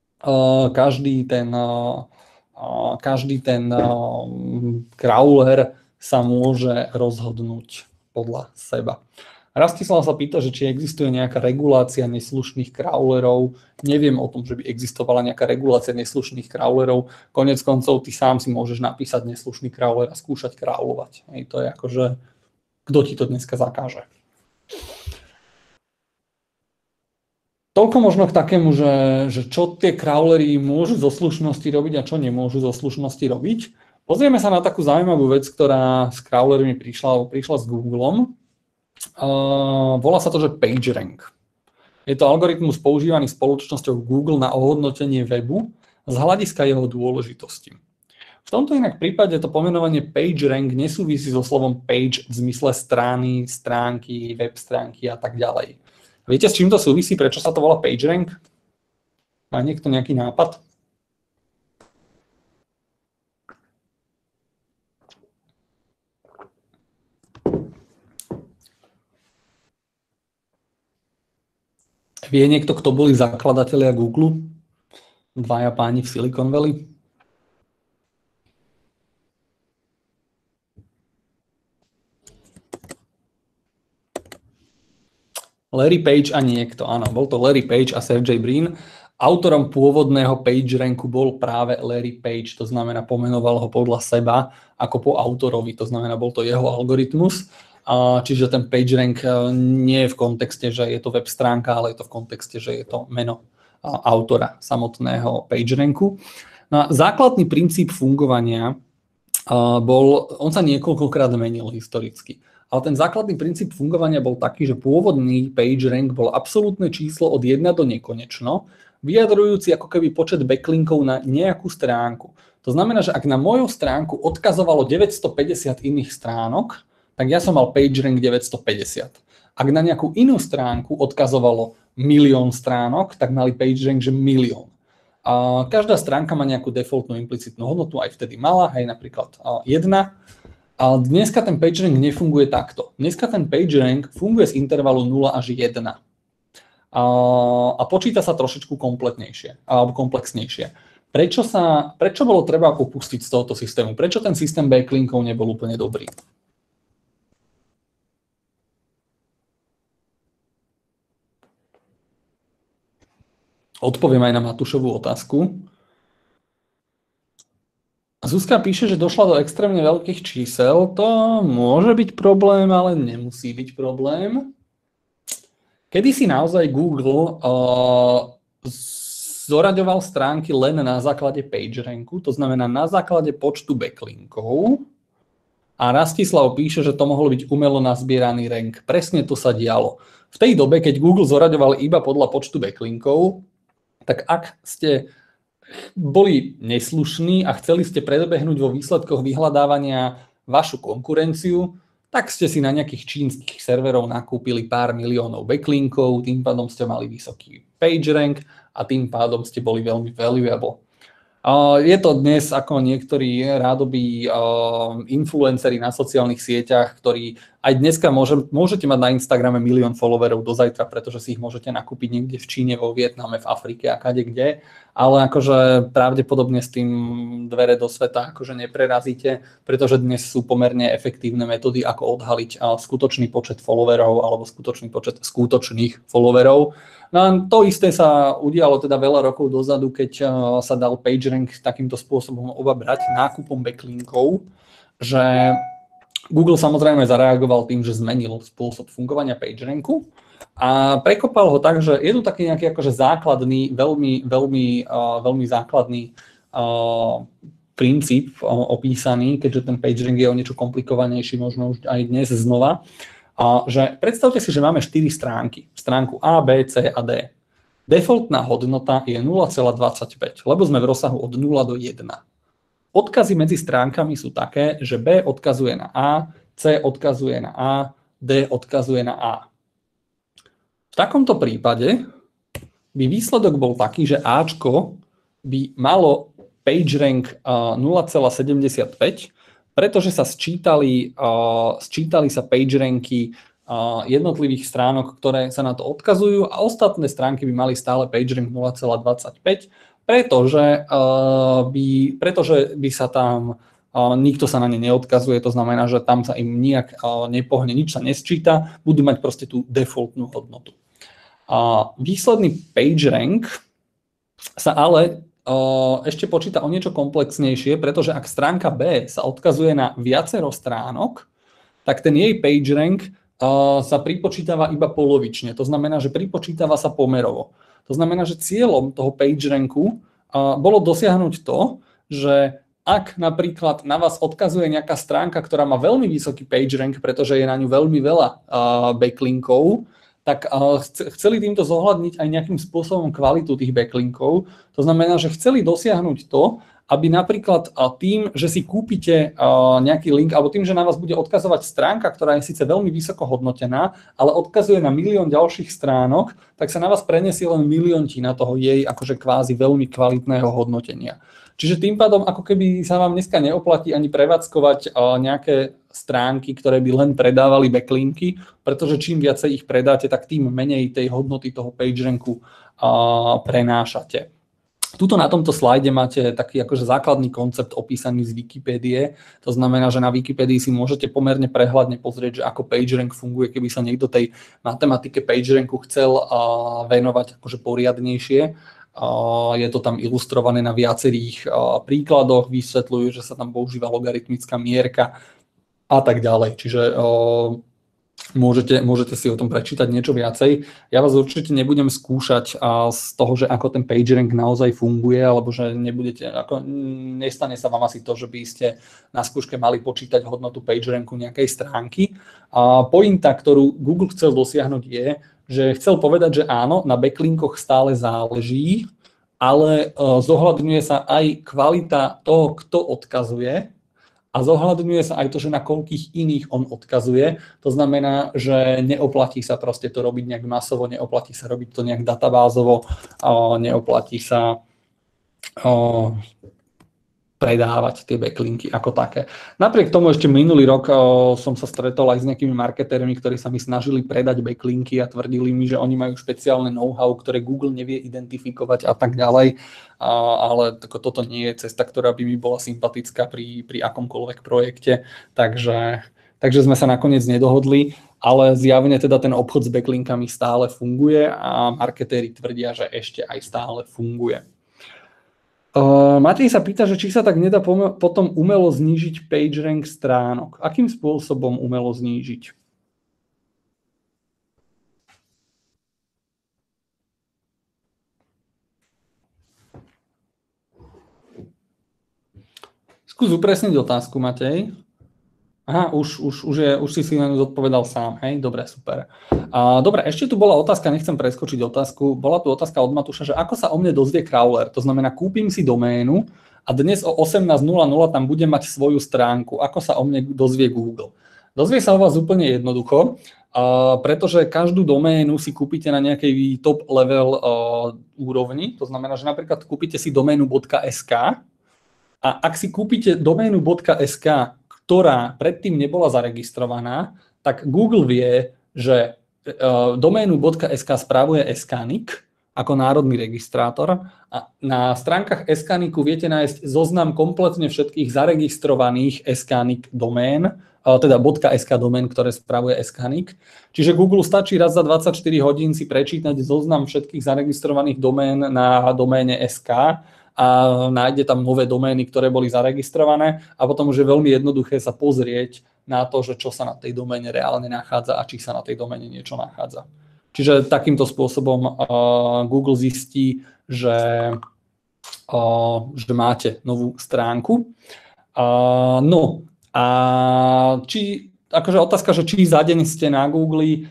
Speaker 1: ten crawler sa môže rozhodnúť podľa seba. Rastislav sa pýta, že či existuje nejaká regulácia neslušných crawlerov. Neviem o tom, že by existovala nejaká regulácia neslušných crawlerov. Konec koncov, ty sám si môžeš napísať neslušný crawler a skúšať crawlovať. Hej, to je akože, kto ti to dneska zakáže. Toľko možno k takému, že čo tie crawlery môžu zo slušnosti robiť a čo nemôžu zo slušnosti robiť. Pozrieme sa na takú zaujímavú vec, ktorá s crawlermi prišla s Googlom. Volá sa to, že PageRank. Je to algoritmus používaný spoločnosťou Google na ohodnotenie webu z hľadiska jeho dôležitosti. V tomto inak prípade to pomenovanie PageRank nesúvisí so slovom page v zmysle strany, stránky, web stránky a tak ďalej. Viete, s čím to súvisí? Prečo sa to volá PageRank? Má niekto nejaký nápad? Vie niekto, kto boli zakladatelia Google? Dvaja páni v Silicon Valley? Larry Page a niekto, áno, bol to Larry Page a Sergey Brin. Autorom pôvodného PageRanku bol práve Larry Page, to znamená, pomenoval ho podľa seba ako po autorovi, to znamená, bol to jeho algoritmus. Čiže ten PageRank nie je v kontexte, že je to web stránka, ale je to v kontexte, že je to meno autora samotného PageRanku. No, základný princíp fungovania on sa niekoľkokrát menil historicky. Ale ten základný princíp fungovania bol taký, že pôvodný PageRank bol absolútne číslo od 1 do nekonečno, vyjadrujúci ako keby počet backlinkov na nejakú stránku. To znamená, že ak na moju stránku odkazovalo 950 iných stránok, tak ja som mal PageRank 950. Ak na nejakú inú stránku odkazovalo 1 000 000 stránok, tak mali PageRank, že 1 000 000. A každá stránka má nejakú defaultnú implicitnú hodnotu, aj vtedy mala, hej, napríklad 1. A dneska ten PageRank nefunguje takto. Dneska ten PageRank funguje z intervalu 0 až 1. A počíta sa trošičku kompletnejšie, alebo komplexnejšie. Prečo bolo treba popustiť z tohoto systému? Prečo ten systém backlinkov nebol úplne dobrý? Odpoviem aj na Matúšovú otázku. Zuzka píše, že došla do extrémne veľkých čísel. To môže byť problém, ale nemusí byť problém. Kedysi naozaj Google zoraďoval stránky len na základe PageRanku, to znamená na základe počtu backlinkov. A Rastislav píše, že to mohol byť umelo nazbieraný rank. Presne to sa dialo. V tej dobe, keď Google zoraďoval iba podľa počtu backlinkov, tak ak ste boli neslušní a chceli ste predbehnúť vo výsledkoch vyhľadávania vašu konkurenciu, tak ste si na nejakých čínskych serverov nakúpili pár miliónov backlinkov, tým pádom ste mali vysoký PageRank a tým pádom ste boli veľmi valuable. Je to dnes ako niektorí rádoby influenceri na sociálnych sieťach, ktorí aj dneska môžete mať na Instagrame 1 000 000 followerov do zajtra, pretože si ich môžete nakúpiť niekde v Číne, vo Vietname, v Afrike a kade kde, ale akože pravdepodobne s tým dvere do sveta akože neprerazíte, pretože dnes sú pomerne efektívne metódy, ako odhaliť skutočný počet followerov alebo skutočný počet skutočných followerov. No a to isté sa udialo teda veľa rokov dozadu, keď sa dal PageRank takýmto spôsobom obabrať nákupom backlinkov, že Google samozrejme zareagoval tým, že zmenil spôsob fungovania PageRanku a prekopal ho tak, že je tu taký nejaký akože základný, veľmi základný princíp opísaný, keďže ten PageRank je o niečo komplikovanejší, možno už aj dnes znova. Že predstavte si, že máme 4 stránky. Stránku A, B, C a D. Defaultná hodnota je 0,25, lebo sme v rozsahu od 0 do 1. Odkazy medzi stránkami sú také, že B odkazuje na A, C odkazuje na A, D odkazuje na A. V takomto prípade by výsledok bol taký, že Ačko by malo PageRank 0,75, pretože sa sčítali sa PageRanky jednotlivých stránok, ktoré sa na to odkazujú a ostatné stránky by mali stále PageRank 0,25, pretože by sa tam nikto sa na ne neodkazuje, to znamená, že tam sa im nijak nepohne, nič sa nesčíta, budú mať proste tú defaultnú hodnotu. Výsledný PageRank sa ale ešte počíta o niečo komplexnejšie, pretože ak stránka B sa odkazuje na viacero stránok, tak ten jej PageRank sa pripočítava iba polovične. To znamená, že pripočítava sa pomerovo. To znamená, že cieľom toho PageRanku bolo dosiahnuť to, že ak napríklad na vás odkazuje nejaká stránka, ktorá má veľmi vysoký PageRank, pretože je na ňu veľmi veľa backlinkov, tak chceli týmto zohľadniť aj nejakým spôsobom kvalitu tých backlinkov. To znamená, že chceli dosiahnuť to, aby napríklad tým, že si kúpite nejaký link, alebo tým, že na vás bude odkazovať stránka, ktorá je síce veľmi vysoko hodnotená, ale odkazuje na 1 000 000 ďalších stránok, tak sa na vás prenesie len miliontina toho jej akože kvázi veľmi kvalitného hodnotenia. Čiže tým pádom, ako keby sa vám dneska neoplatí ani prevádzkovať nejaké stránky, ktoré by len predávali backlinky, pretože čím viacej ich predáte, tak tým menej tej hodnoty toho PageRanku prenášate. Tuto na tomto slajde máte taký akože základný koncept opísaný z Wikipédie. To znamená, že na Wikipédii si môžete pomerne prehľadne pozrieť, že ako PageRank funguje, keby sa niekto tej matematike PageRanku chcel venovať akože poriadnejšie. Je to tam ilustrované na viacerých príkladoch, vysvetľujú, že sa tam používa logaritmická mierka a tak ďalej. Čiže môžete si o tom prečítať niečo viacej. Ja vás určite nebudem skúšať z toho, že ako ten PageRank naozaj funguje, alebo že nestane sa vám asi to, že by ste na skúške mali počítať hodnotu PageRanku nejakej stránky. Pointa, ktorú Google chcel dosiahnuť je, že chcel povedať, že áno, na backlinkoch stále záleží, ale zohľadňuje sa aj kvalita toho, kto odkazuje a zohľadňuje sa aj to, že na koľkých iných on odkazuje. To znamená, že neoplatí sa proste to robiť nejak masovo, neoplatí sa robiť to nejak databázovo, neoplatí sa predávať tie backlinky ako také. Napriek tomu ešte minulý rok som sa stretol aj s nejakými marketérmi, ktorí sa mi snažili predať backlinky a tvrdili mi, že oni majú špeciálne know-how, ktoré Google nevie identifikovať a tak ďalej, ale toto nie je cesta, ktorá by mi bola sympatická pri akomkoľvek projekte, takže sme sa nakoniec nedohodli, ale zjavne teda ten obchod s backlinkami stále funguje a marketéri tvrdia, že ešte aj stále funguje. Matej sa pýta, že či sa tak nedá potom umelo znížiť PageRank stránok. Akým spôsobom umelo znížiť? Skús upresniť otázku, Matej. Aha, už si na ňu zodpovedal sám, hej? Dobre, super. Dobre, ešte tu bola otázka, nechcem preskočiť otázku. Bola tu otázka od Matúša, že ako sa o mne dozvie crawler. To znamená, kúpim si doménu a dnes o 18:00 tam budem mať svoju stránku. Ako sa o mne dozvie Google? Dozvie sa o vás úplne jednoducho, pretože každú doménu si kúpite na nejakej top level úrovni. To znamená, že napríklad kúpite si doménu .sk a ak si kúpite doménu .sk, ktorá predtým nebola zaregistrovaná, tak Google vie, že doménu .sk správuje SKNIC ako národný registrátor a na stránkach SKNICu viete nájsť zoznam kompletne všetkých zaregistrovaných SKNIC domén, teda .sk domén, ktoré spravuje SKNIC. Čiže Google stačí raz za 24 hodín si prečítať zoznam všetkých zaregistrovaných domén na doméne SK a nájde tam nové domény, ktoré boli zaregistrované a potom už je veľmi jednoduché sa pozrieť na to, že čo sa na tej doméne reálne nachádza a či sa na tej doméne niečo nachádza. Čiže takýmto spôsobom Google zistí, že máte novú stránku. No a či, akože otázka, že či za deň ste na Google,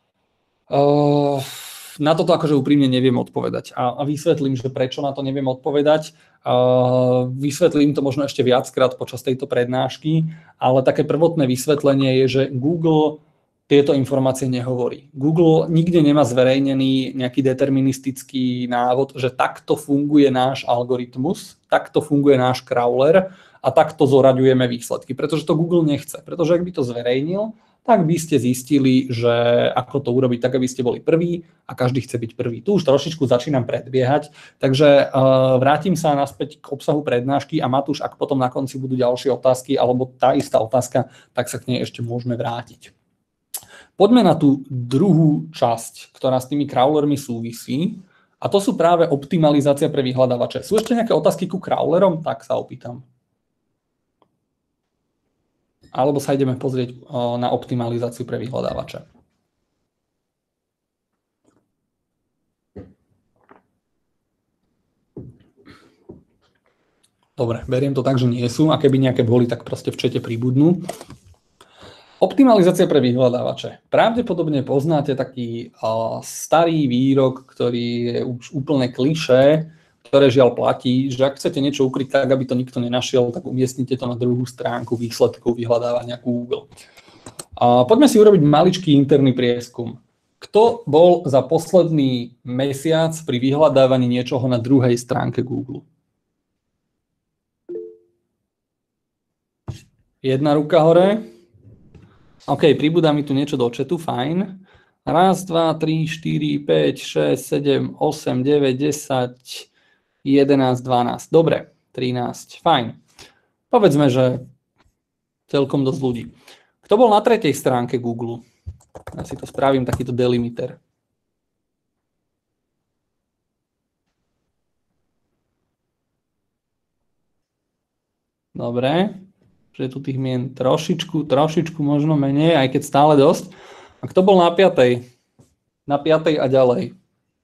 Speaker 1: na toto akože úprimne neviem odpovedať. A vysvetlím, že prečo na to neviem odpovedať. Vysvetlím to možno ešte viackrát počas tejto prednášky, ale také prvotné vysvetlenie je, že Google tieto informácie nehovorí. Google nikde nemá zverejnený nejaký deterministický návod, že takto funguje náš algoritmus, takto funguje náš crawler a takto zoraďujeme výsledky, pretože to Google nechce. Pretože ak by to zverejnil, tak by ste zistili, že ako to urobiť tak, aby ste boli prví a každý chce byť prvý. Tu už trošičku začínam predbiehať, takže vrátim sa naspäť k obsahu prednášky a Matúš, ak potom na konci budú ďalšie otázky alebo tá istá otázka, tak sa k nej ešte môžeme vrátiť. Poďme na tú druhú časť, ktorá s tými crawlermi súvisí a to sú práve optimalizácia pre vyhľadávače. Sú ešte nejaké otázky ku crawlerom? Tak sa opýtam. Alebo sa ideme pozrieť na optimalizáciu pre vyhľadávače. Dobre, beriem to tak, že nie sú a keby nejaké boli, tak proste v čete pribudnú. Optimalizácia pre vyhľadávače. Pravdepodobne poznáte taký starý výrok, ktorý je už úplne klišé, ktoré žiaľ platí, že ak chcete niečo ukryť tak, aby to nikto nenašiel, tak umiestnite to na druhú stránku výsledkov vyhľadávania Google. Poďme si urobiť maličký interný prieskum. Kto bol za posledný mesiac pri vyhľadávaní niečoho na druhej stránke Google? Jedna ruka hore. OK, pribúda mi tu niečo do chatu, fajn. 1, 2, 3, 4, 5, 6, 7, 8, 9, 10... 11, 12, dobre, 13, fajn. Povedzme, že celkom dosť ľudí. Kto bol na tretej stránke Google? Ja si to spravím, takýto delimiter. Dobre, že tu tých mien trošičku možno menej, aj keď stále dosť. A kto bol na piatej? Na piatej a ďalej.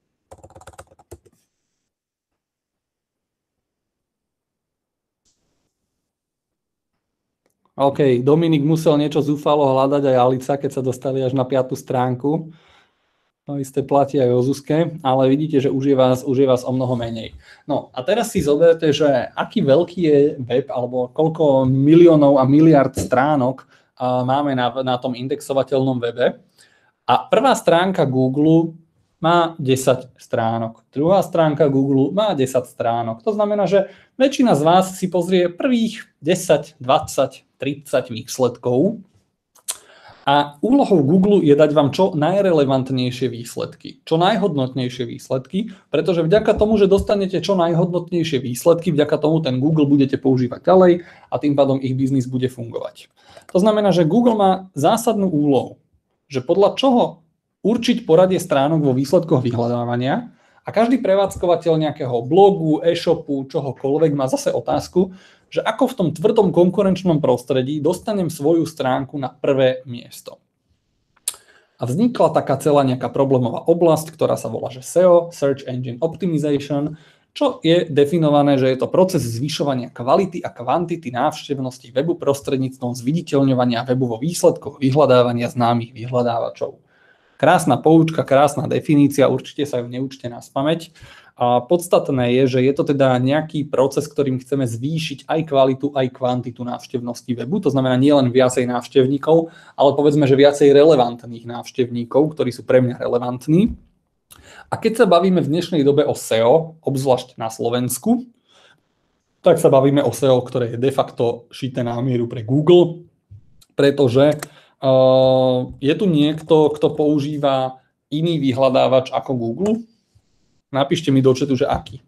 Speaker 1: OK, Dominik musel niečo zúfalo hľadať aj Alica, keď sa dostali až na 5. stránku. No isté platí aj o Zuzke, ale vidíte, že už je vás o mnoho menej. No a teraz si zoberte, že aký veľký je web, alebo koľko miliónov a miliard stránok máme na tom indexovateľnom webe. A prvá stránka Google má 10 stránok. Druhá stránka Google má 10 stránok. To znamená, že väčšina z vás si pozrie prvých 10, 20, 30 výsledkov a úlohou Google je dať vám čo najrelevantnejšie výsledky, čo najhodnotnejšie výsledky, pretože vďaka tomu, že dostanete čo najhodnotnejšie výsledky, vďaka tomu ten Google budete používať ďalej a tým pádom ich biznis bude fungovať. To znamená, že Google má zásadnú úlohu, že podľa čoho určiť poradie stránok vo výsledkoch vyhľadávania a každý prevádzkovateľ nejakého blogu, e-shopu, čohokoľvek má zase otázku, že ako v tom tvrdom konkurenčnom prostredí dostanem svoju stránku na prvé miesto. A vznikla taká celá nejaká problémová oblasť, ktorá sa volá že SEO, Search Engine Optimization, čo je definované, že je to proces zvyšovania kvality a kvantity návštevnosti webu prostredníctvom zviditeľňovania webu vo výsledkoch vyhľadávania známych vyhľadávačov. Krásna poučka, krásna definícia, určite sa ju neučte naspamäť. A podstatné je, že je to teda nejaký proces, ktorým chceme zvýšiť aj kvalitu, aj kvantitu návštevnosti webu. To znamená nielen viacej návštevníkov, ale povedzme, že viacej relevantných návštevníkov, ktorí sú pre mňa relevantní. A keď sa bavíme v dnešnej dobe o SEO, obzvlášť na Slovensku, tak sa bavíme o SEO, ktoré je de facto šité na mieru pre Google, pretože Je tu niekto, kto používa iný vyhľadávač ako Google? Napíšte mi do chatu, že aký.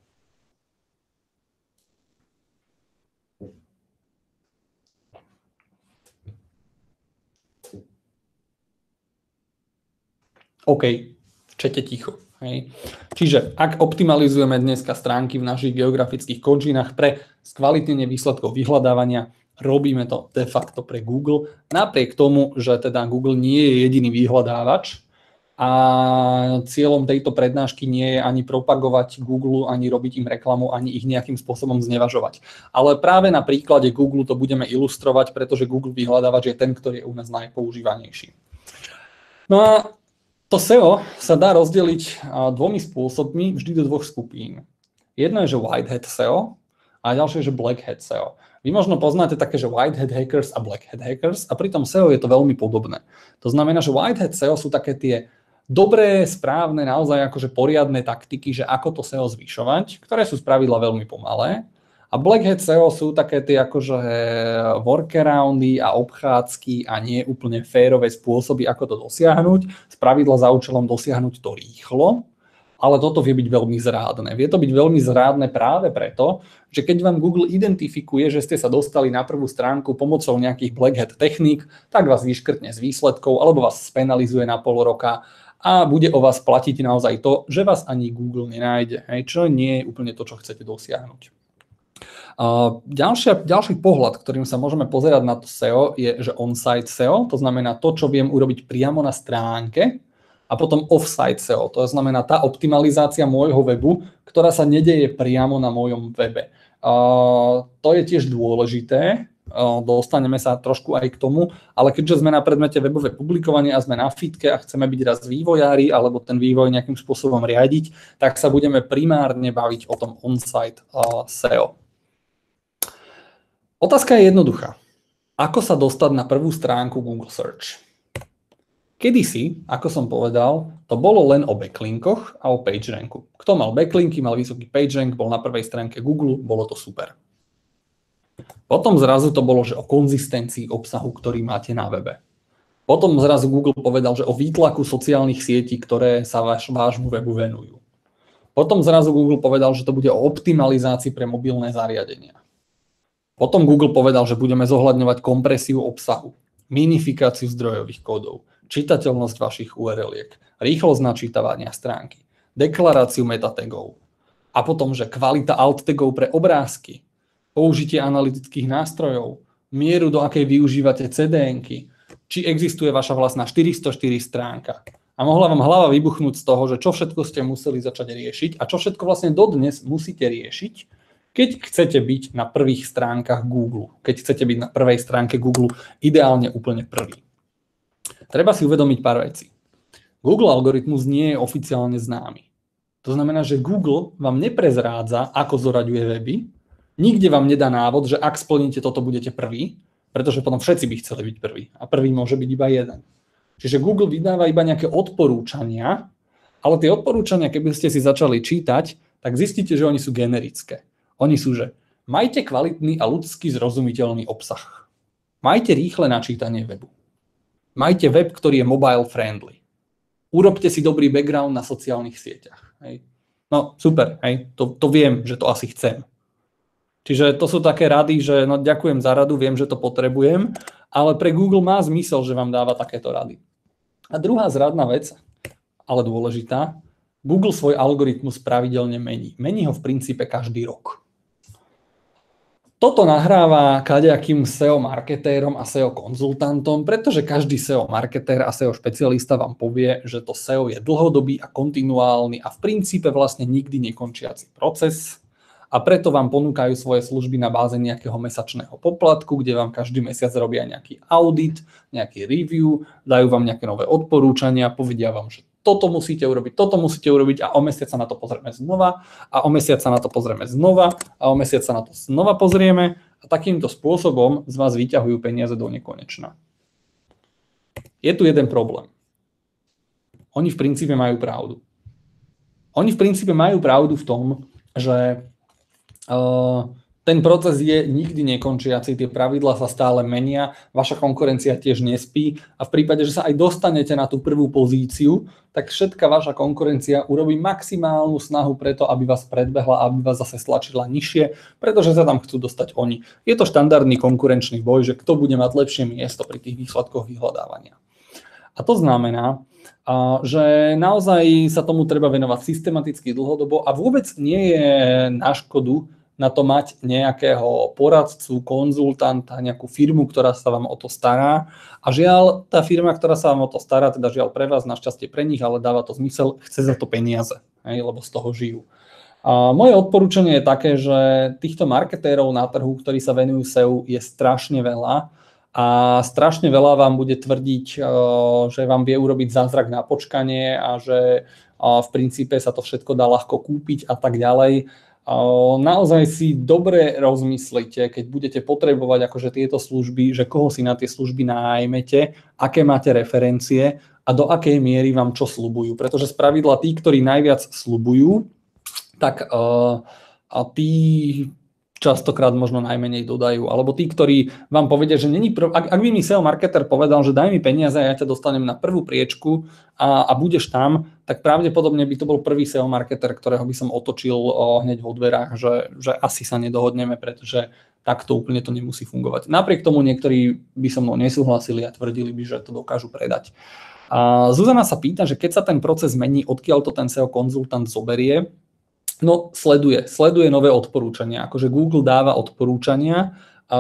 Speaker 1: OK, v čete ticho. Hej. Čiže ak optimalizujeme dneska stránky v našich geografických končinách pre skvalitnenie výsledkov vyhľadávania, robíme to de facto pre Google, napriek tomu, že teda Google nie je jediný vyhľadávač a cieľom tejto prednášky nie je ani propagovať Google, ani robiť im reklamu, ani ich nejakým spôsobom znevažovať. Ale práve na príklade Google to budeme ilustrovať, pretože Google vyhľadávač je ten, ktorý je u nás najpoužívanejší. No a to SEO sa dá rozdeliť dvomi spôsobmi, vždy do dvoch skupín. Jedno je, že white hat SEO a ďalšie je, že black hat SEO. Vy možno poznáte také, že white hat hackers a black hat hackers a pri tom SEO je to veľmi podobné. To znamená, že white hat SEO sú také tie dobré, správne, naozaj akože poriadne taktiky, že ako to SEO zvyšovať, ktoré sú spravidla veľmi pomalé. A black hat SEO sú také tie akože workaroundy a obchádzky a nie úplne férové spôsoby, ako to dosiahnuť. Spravidla za účelom dosiahnuť to rýchlo, ale toto vie byť veľmi zrádne. Vie to byť veľmi zrádne práve preto, že keď vám Google identifikuje, že ste sa dostali na prvú stránku pomocou nejakých black hat techník, tak vás vyškrtne z výsledkov alebo vás spenalizuje na pol roka a bude o vás platiť naozaj to, že vás ani Google nenájde, čo nie je úplne to, čo chcete dosiahnuť. Ďalší pohľad, ktorým sa môžeme pozerať na to SEO, je, že on-site SEO, to znamená to, čo viem urobiť priamo na stránke, a potom off-site SEO, to znamená tá optimalizácia môjho webu, ktorá sa nedeje priamo na mojom webe. To je tiež dôležité, dostaneme sa trošku aj k tomu, ale keďže sme na predmete webové publikovanie a sme na fitke a chceme byť raz vývojári alebo ten vývoj nejakým spôsobom riadiť, tak sa budeme primárne baviť o tom on-site SEO. Otázka je jednoduchá. Ako sa dostať na prvú stránku Google Search? Kedysi, ako som povedal, to bolo len o backlinkoch a o PageRanku. Kto mal backlinky, mal vysoký PageRank, bol na prvej stránke Google, bolo to super. Potom zrazu to bolo, že o konzistencii obsahu, ktorý máte na webe. Potom zrazu Google povedal, že o výtlaku sociálnych sietí, ktoré sa vášmu webu venujú. Potom zrazu Google povedal, že to bude o optimalizácii pre mobilné zariadenia. Potom Google povedal, že budeme zohľadňovať kompresiu obsahu, minifikáciu zdrojových kódov, čitateľnosť vašich URL-iek, rýchlosť načítavania stránky, deklaráciu metatagov a potom, že kvalita alt tagov pre obrázky, použitie analytických nástrojov, mieru, do akej využívate CDN-ky, či existuje vaša vlastná 404 stránka. A mohla vám hlava vybuchnúť z toho, že čo všetko ste museli začať riešiť a čo všetko vlastne dodnes musíte riešiť, keď chcete byť na prvých stránkach Google, keď chcete byť na prvej stránke Google, ideálne úplne prvý. Treba si uvedomiť pár vecí. Google algoritmus nie je oficiálne známy. To znamená, že Google vám neprezrádza, ako zoraďuje weby, nikde vám nedá návod, že ak splníte toto, budete prvý, pretože potom všetci by chceli byť prvý a prvý môže byť iba jeden. Čiže Google vydáva iba nejaké odporúčania, ale tie odporúčania, keby ste si začali čítať, tak zistíte, že oni sú generické. Oni sú, že majte kvalitný a ľudsky zrozumiteľný obsah. Majte rýchle načítanie webu. Majte web, ktorý je mobile friendly. Urobte si dobrý background na sociálnych sieťach. Hej. No super, hej, to viem, že to asi chcem. Čiže to sú také rady, že no ďakujem za radu, viem, že to potrebujem, ale pre Google má zmysel, že vám dáva takéto rady. A druhá zradná vec, ale dôležitá, Google svoj algoritmus pravidelne mení. Mení ho v princípe každý rok. Toto nahráva kadejakým SEO marketérom a SEO konzultantom, pretože každý SEO marketér a SEO špecialista vám povie, že to SEO je dlhodobý a kontinuálny a v princípe vlastne nikdy nekončiaci proces a preto vám ponúkajú svoje služby na báze nejakého mesačného poplatku, kde vám každý mesiac robia nejaký audit, nejaký review, dajú vám nejaké nové odporúčania, povedia vám, že toto musíte urobiť a o mesiac sa na to pozrieme znova a o mesiac sa na to pozrieme znova a o mesiac sa na to znova pozrieme a takýmto spôsobom z vás vyťahujú peniaze do nekonečna. Je tu jeden problém. Oni v princípe majú pravdu. Oni v princípe majú pravdu v tom, že ten proces je nikdy nekončiaci, tie pravidlá sa stále menia, vaša konkurencia tiež nespí a v prípade, že sa aj dostanete na tú prvú pozíciu, tak všetka vaša konkurencia urobí maximálnu snahu preto, aby vás predbehla, aby vás zase stlačila nižšie, pretože sa tam chcú dostať oni. Je to štandardný konkurenčný boj, že kto bude mať lepšie miesto pri tých výsledkoch vyhľadávania. A to znamená, že naozaj sa tomu treba venovať systematicky dlhodobo a vôbec nie je na škodu na to mať nejakého poradcu, konzultanta, nejakú firmu, ktorá sa vám o to stará. A žiaľ, tá firma, ktorá sa vám o to stará, teda žiaľ pre vás, našťastie pre nich, ale dáva to zmysel, chce za to peniaze, lebo z toho žijú. A moje odporúčanie je také, že týchto marketérov na trhu, ktorí sa venujú SEO, je strašne veľa. A strašne veľa vám bude tvrdiť, že vám vie urobiť zázrak na počkanie a že v princípe sa to všetko dá ľahko kúpiť a tak ďalej. Naozaj si dobre rozmyslite, keď budete potrebovať akože tieto služby, že koho si na tie služby nájmete, aké máte referencie a do akej miery vám čo sľubujú. Pretože spravidla tí, ktorí najviac sľubujú, tak tí častokrát možno najmenej dodajú. Alebo tí, ktorí vám povedia, že není ak by mi SEO marketer povedal, že daj mi peniaze a ja ťa dostanem na prvú priečku a budeš tam, tak pravdepodobne by to bol prvý SEO marketer, ktorého by som otočil hneď vo dverách, že asi sa nedohodneme, pretože takto úplne to nemusí fungovať. Napriek tomu niektorí by so mnou nesúhlasili a tvrdili by, že to dokážu predať. A Zuzana sa pýta, že keď sa ten proces mení, odkiaľ to ten SEO konzultant zoberie. No, sleduje nové odporúčania. Akože Google dáva odporúčania,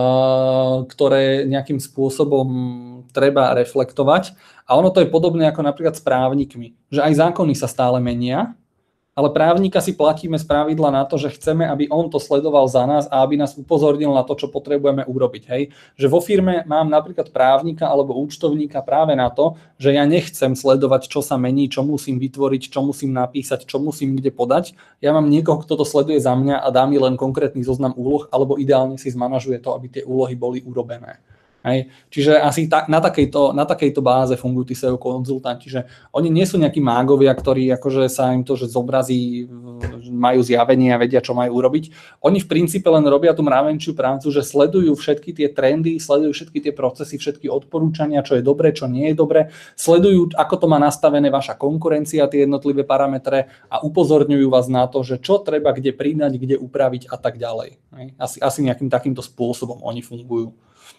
Speaker 1: ktoré nejakým spôsobom treba reflektovať. A ono to je podobné ako napríklad s právnikmi, že aj zákony sa stále menia, ale právnika si platíme z pravidla na to, že chceme, aby on to sledoval za nás a aby nás upozornil na to, čo potrebujeme urobiť. Hej? Že vo firme mám napríklad právnika alebo účtovníka práve na to, že ja nechcem sledovať, čo sa mení, čo musím vytvoriť, čo musím napísať, čo musím kde podať. Ja mám niekoho, kto to sleduje za mňa a dá mi len konkrétny zoznam úloh, alebo ideálne si zmanažuje to, aby tie úlohy boli urobené. Hej. Čiže asi na takejto báze fungujú tí SEO konzultanti, že oni nie sú nejakí mágovia, ktorí akože sa im to, že zobrazí, majú zjavenie a vedia, čo majú urobiť. Oni v princípe len robia tú mravenčiu prácu, že sledujú všetky tie trendy, sledujú všetky tie procesy, všetky odporúčania, čo je dobre, čo nie je dobre, sledujú, ako to má nastavené vaša konkurencia, tie jednotlivé parametre a upozorňujú vás na to, že čo treba kde pridať, kde upraviť a tak ďalej. Hej. Asi nejakým takýmto spôsobom oni fungujú.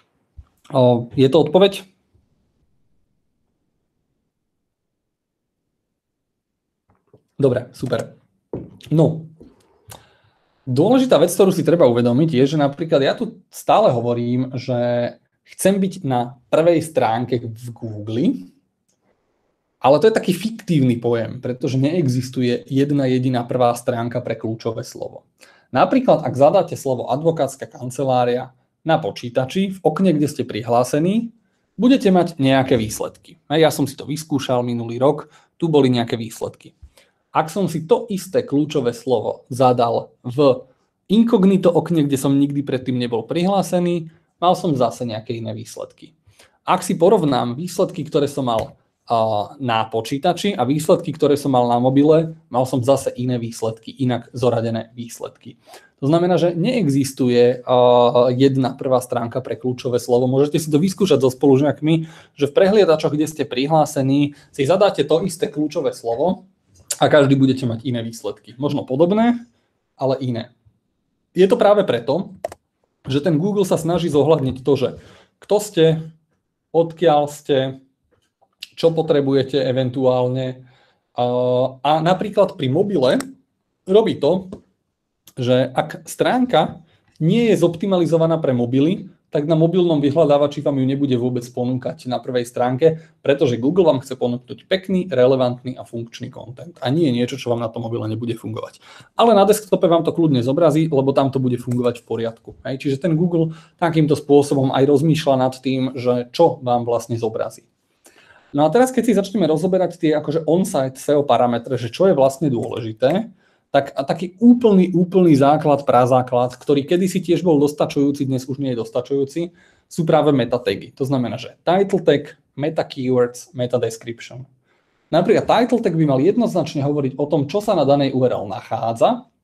Speaker 1: Je to odpoveď? Dobre, super. No, dôležitá vec, ktorú si treba uvedomiť, je, že napríklad ja tu stále hovorím, že chcem byť na prvej stránke v Google, ale to je taký fiktívny pojem, pretože neexistuje jedna jediná prvá stránka pre kľúčové slovo. Napríklad, ak zadáte slovo advokátska kancelária na počítači, v okne, kde ste prihlásení, budete mať nejaké výsledky. Ja som si to vyskúšal minulý rok, tu boli nejaké výsledky. Ak som si to isté kľúčové slovo zadal v inkognito okne, kde som nikdy predtým nebol prihlásený, mal som zase nejaké iné výsledky. Ak si porovnám výsledky, ktoré som mal na počítači a výsledky, ktoré som mal na mobile, mal som zase iné výsledky, inak zoradené výsledky. To znamená, že neexistuje jedna prvá stránka pre kľúčové slovo. Môžete si to vyskúšať so spolužiakmi, že v prehliadačoch, kde ste prihlásení, si zadáte to isté kľúčové slovo a každý budete mať iné výsledky. Možno podobné, ale iné. Je to práve preto, že ten Google sa snaží zohľadniť to, že kto ste, odkiaľ ste, čo potrebujete eventuálne. A napríklad pri mobile robí to, že ak stránka nie je zoptimalizovaná pre mobily, tak na mobilnom vyhľadávači vám ju nebude vôbec ponúkať na prvej stránke, pretože Google vám chce ponúknuť pekný, relevantný a funkčný content. A nie niečo, čo vám na tom mobile nebude fungovať. Ale na desktope vám to kľudne zobrazí, lebo tam to bude fungovať v poriadku. Hej? Čiže ten Google takýmto spôsobom aj rozmýšľa nad tým, že čo vám vlastne zobrazí. No a teraz, keď si začneme rozoberať tie akože on-site SEO parametre, že čo je vlastne dôležité, tak a taký úplný základ, prazáklad, ktorý kedysi tiež bol dostačujúci, dnes už nie je dostačujúci, sú práve metatagy. To znamená, že title tag, meta keywords, meta description. Napríklad title tag by mal jednoznačne hovoriť o tom, čo sa na danej URL nachádza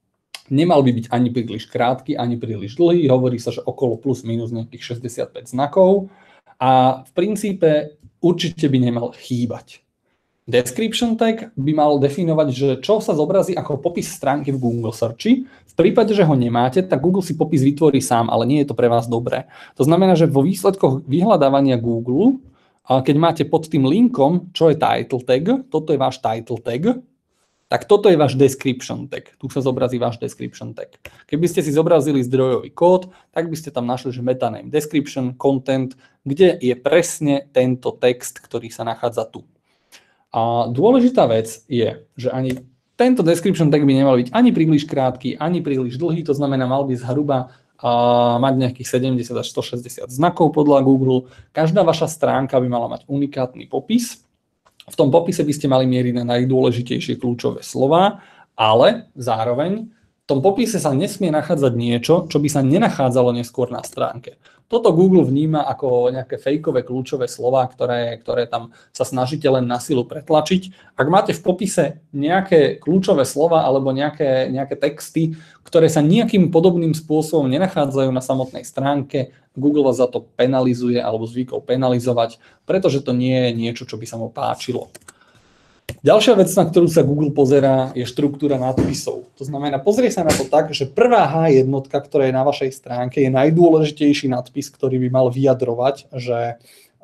Speaker 1: Nemal by byť ani príliš krátky, ani príliš dlhý. Hovorí sa, že okolo plus minus nejakých 65 znakov. A v princípe určite by nemal chýbať. Description tag by mal definovať, že čo sa zobrazí ako popis stránky v Google Searchi. V prípade, že ho nemáte, tak Google si popis vytvorí sám, ale nie je to pre vás dobré. To znamená, že vo výsledkoch vyhľadávania Google, keď máte pod tým linkom, čo je title tag, toto je váš title tag, tak toto je váš description tag. Tu sa zobrazí váš description tag. Keby ste si zobrazili zdrojový kód, tak by ste tam našli, že metaname description, content, kde je presne tento text, ktorý sa nachádza tu. A dôležitá vec je, že ani tento description tag by nemal byť ani príliš krátky, ani príliš dlhý, to znamená, mal by zhruba mať nejakých 70 až 160 znakov podľa Google. Každá vaša stránka by mala mať unikátny popis. V tom popise by ste mali mieriť na najdôležitejšie kľúčové slová, ale zároveň v tom popise sa nesmie nachádzať niečo, čo by sa nenachádzalo neskôr na stránke. Toto Google vníma ako nejaké fejkové kľúčové slová, ktoré tam sa snažíte len na silu pretlačiť. Ak máte v popise nejaké kľúčové slova alebo nejaké texty, ktoré sa nejakým podobným spôsobom nenachádzajú na samotnej stránke, Google vás za to penalizuje alebo zvykol penalizovať, pretože to nie je niečo, čo by sa mu páčilo. Ďalšia vec, na ktorú sa Google pozerá, je štruktúra nadpisov. To znamená, pozrie sa na to tak, že prvá H1, ktorá je na vašej stránke, je najdôležitejší nadpis, ktorý by mal vyjadrovať, že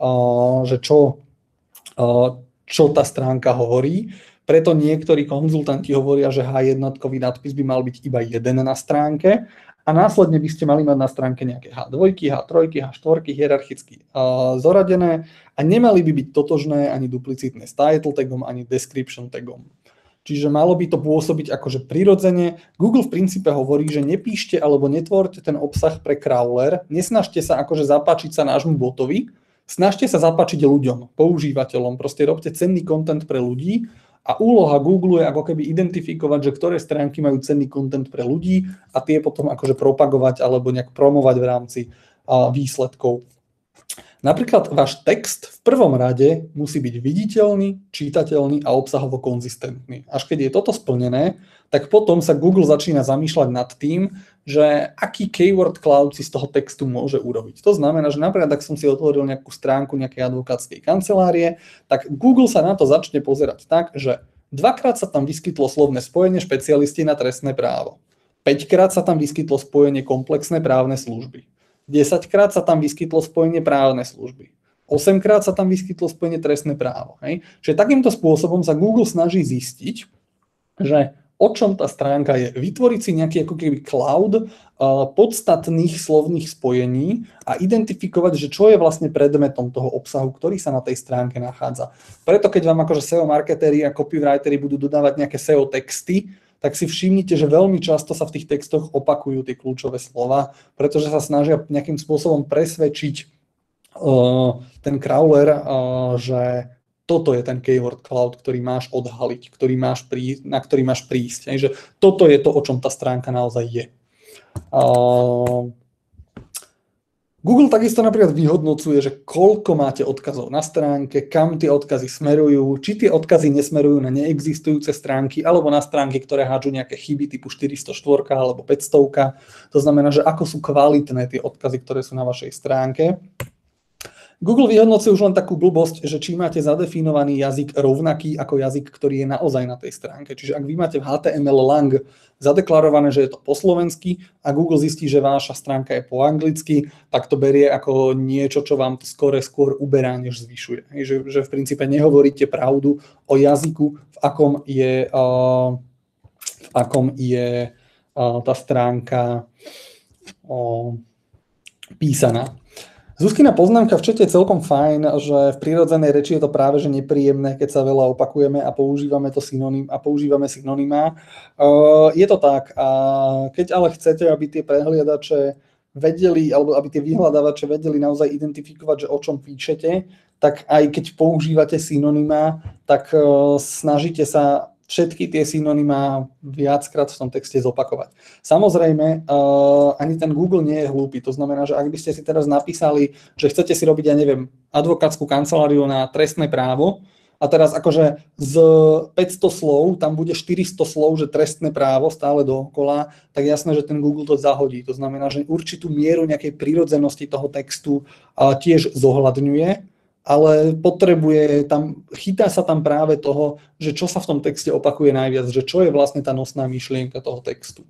Speaker 1: čo tá stránka hovorí. Preto niektorí konzultanti hovoria, že H1-kový nadpis by mal byť iba jeden na stránke a následne by ste mali mať na stránke nejaké H2, H3, H4 hierarchicky zoradené a nemali by byť totožné ani duplicitné s title tagom, ani description tagom. Čiže malo by to pôsobiť akože prirodzene. Google v princípe hovorí, že nepíšte alebo netvorte ten obsah pre crawler, nesnažte sa akože zapáčiť sa nášmu botovi, snažte sa zapáčiť ľuďom, používateľom, proste robte cenný content pre ľudí. A úloha Google je ako keby identifikovať, že ktoré stránky majú cenný content pre ľudí a tie potom akože propagovať alebo nejak promovať v rámci výsledkov. Napríklad váš text v prvom rade musí byť viditeľný, čitateľný a obsahovo konzistentný. Až keď je toto splnené, tak potom sa Google začína zamýšľať nad tým, že aký keyword cloud si z toho textu môže urobiť. To znamená, že napríklad, ak som si otvoril nejakú stránku nejakej advokátskej kancelárie, tak Google sa na to začne pozerať tak, že dvakrát sa tam vyskytlo slovné spojenie špecialisti na trestné právo. 5-krát sa tam vyskytlo spojenie komplexné právne služby. 10-krát sa tam vyskytlo spojenie právne služby. 8-krát sa tam vyskytlo spojenie trestné právo. Hej? Čiže takýmto spôsobom sa Google snaží zistiť, že o čom tá stránka je. Vytvoriť si nejaký ako keby cloud podstatných slovných spojení a identifikovať, že čo je vlastne predmetom toho obsahu, ktorý sa na tej stránke nachádza. Preto keď vám akože SEO marketéri a copywriteri budú dodávať nejaké SEO texty, tak si všimnite, že veľmi často sa v tých textoch opakujú tie kľúčové slova, pretože sa snažia nejakým spôsobom presvedčiť ten crawler, že toto je ten keyword cloud, ktorý máš odhaliť, na ktorý máš prísť. Že toto je to, o čom tá stránka naozaj je. Google takisto napríklad vyhodnocuje, že koľko máte odkazov na stránke, kam tie odkazy smerujú, či tie odkazy nesmerujú na neexistujúce stránky alebo na stránky, ktoré hádžu nejaké chyby typu 404 alebo 500. To znamená, že ako sú kvalitné tie odkazy, ktoré sú na vašej stránke. Google vyhodnocuje už len takú blbosť, že či máte zadefinovaný jazyk rovnaký ako jazyk, ktorý je naozaj na tej stránke. Čiže ak vy máte v HTML lang zadeklarované, že je to po slovensky a Google zistí, že vaša stránka je po anglicky, tak to berie ako niečo, čo vám to skôr uberá, než zvyšuje. Že v princípe nehovoríte pravdu o jazyku, v akom je tá stránka písaná. Zuzkina poznámka v čete je celkom fajn, že v prírodzenej reči je to práve že nepríjemné, keď sa veľa opakujeme a používame synonymá. Je to tak. A keď ale chcete, aby tie prehliadače vedeli, alebo aby tie vyhľadávače vedeli naozaj identifikovať, že o čom píšete, tak aj keď používate synonymá, tak snažite sa všetky tie synonymá viackrát v tom texte zopakovať. Samozrejme, ani ten Google nie je hlúpy. To znamená, že ak by ste si teraz napísali, že chcete si robiť, ja neviem, advokátsku kanceláriu na trestné právo
Speaker 2: a teraz akože z 500 slov tam bude 400 slov, že trestné právo stále dookola, tak jasné, že ten Google to zahodí. To znamená, že určitú mieru nejakej prirodzenosti toho textu tiež zohľadňuje, ale chytá sa tam práve toho, že čo sa v tom texte opakuje najviac, že čo je vlastne tá nosná myšlienka toho textu.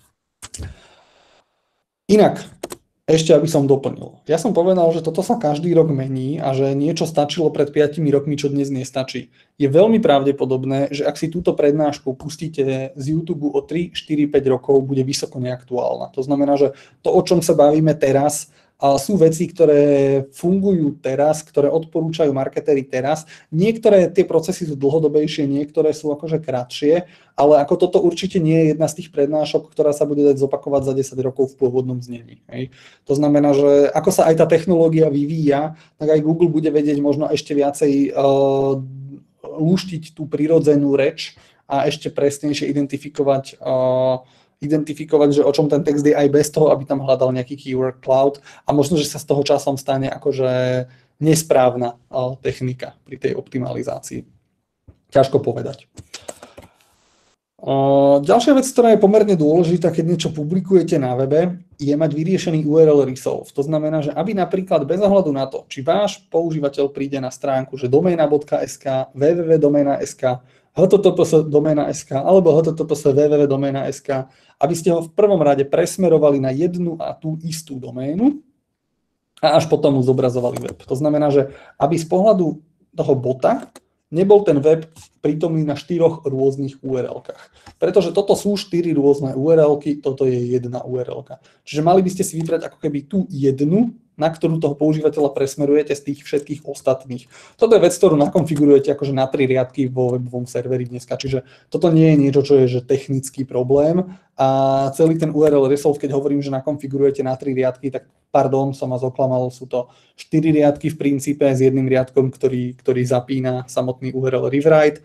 Speaker 2: Inak, ešte aby som doplnil. Ja som povedal, že toto sa každý rok mení a že niečo stačilo pred 5 rokmi, čo dnes nestačí. Je veľmi pravdepodobné, že ak si túto prednášku pustíte z YouTube o 3, 4, 5 rokov, bude vysoko neaktuálna. To znamená, že to, o čom sa bavíme teraz, sú veci, ktoré fungujú teraz, ktoré odporúčajú marketéri teraz. Niektoré tie procesy sú dlhodobejšie, niektoré sú akože kratšie, ale ako toto určite nie je jedna z tých prednášok, ktorá sa bude dať zopakovať za 10 rokov v pôvodnom znení. Hej. To znamená, že ako sa aj tá technológia vyvíja, tak aj Google bude vedieť možno ešte viacej lúštiť tú prirodzenú reč a ešte presnejšie identifikovať, že o čom ten text je aj bez toho, aby tam hľadal nejaký keyword cloud a možno, že sa z toho časom stane akože nesprávna technika pri tej optimalizácii. Ťažko povedať. Ďalšia vec, ktorá je pomerne dôležitá, keď niečo publikujete na webe, je mať vyriešený URL resolve. To znamená, že aby napríklad bez ohľadu na to, či váš používateľ príde na stránku, že doména.sk, www.doména.sk, https doména.sk alebo https www.doména.sk, aby ste ho v prvom rade presmerovali na jednu a tú istú doménu a až potom mu zobrazovali web. To znamená, že aby z pohľadu toho bota nebol ten web prítomný na 4 rôznych URL-kách. Pretože toto sú 4 rôzne URL-ky, toto je jedna URL-ka. Čiže mali by ste si vybrať ako keby tú jednu, na ktorú toho používateľa presmerujete z tých všetkých ostatných. Toto je vec, ktorú nakonfigurujete akože na 3 riadky vo webovom serveri dneska. Čiže toto nie je niečo, čo je že technický problém. A celý ten URL resolve, keď hovorím, že nakonfigurujete na 3 riadky, tak pardon, som vás oklamal, sú to 4 riadky v princípe s jedným riadkom, ktorý zapína samotný URL rewrite.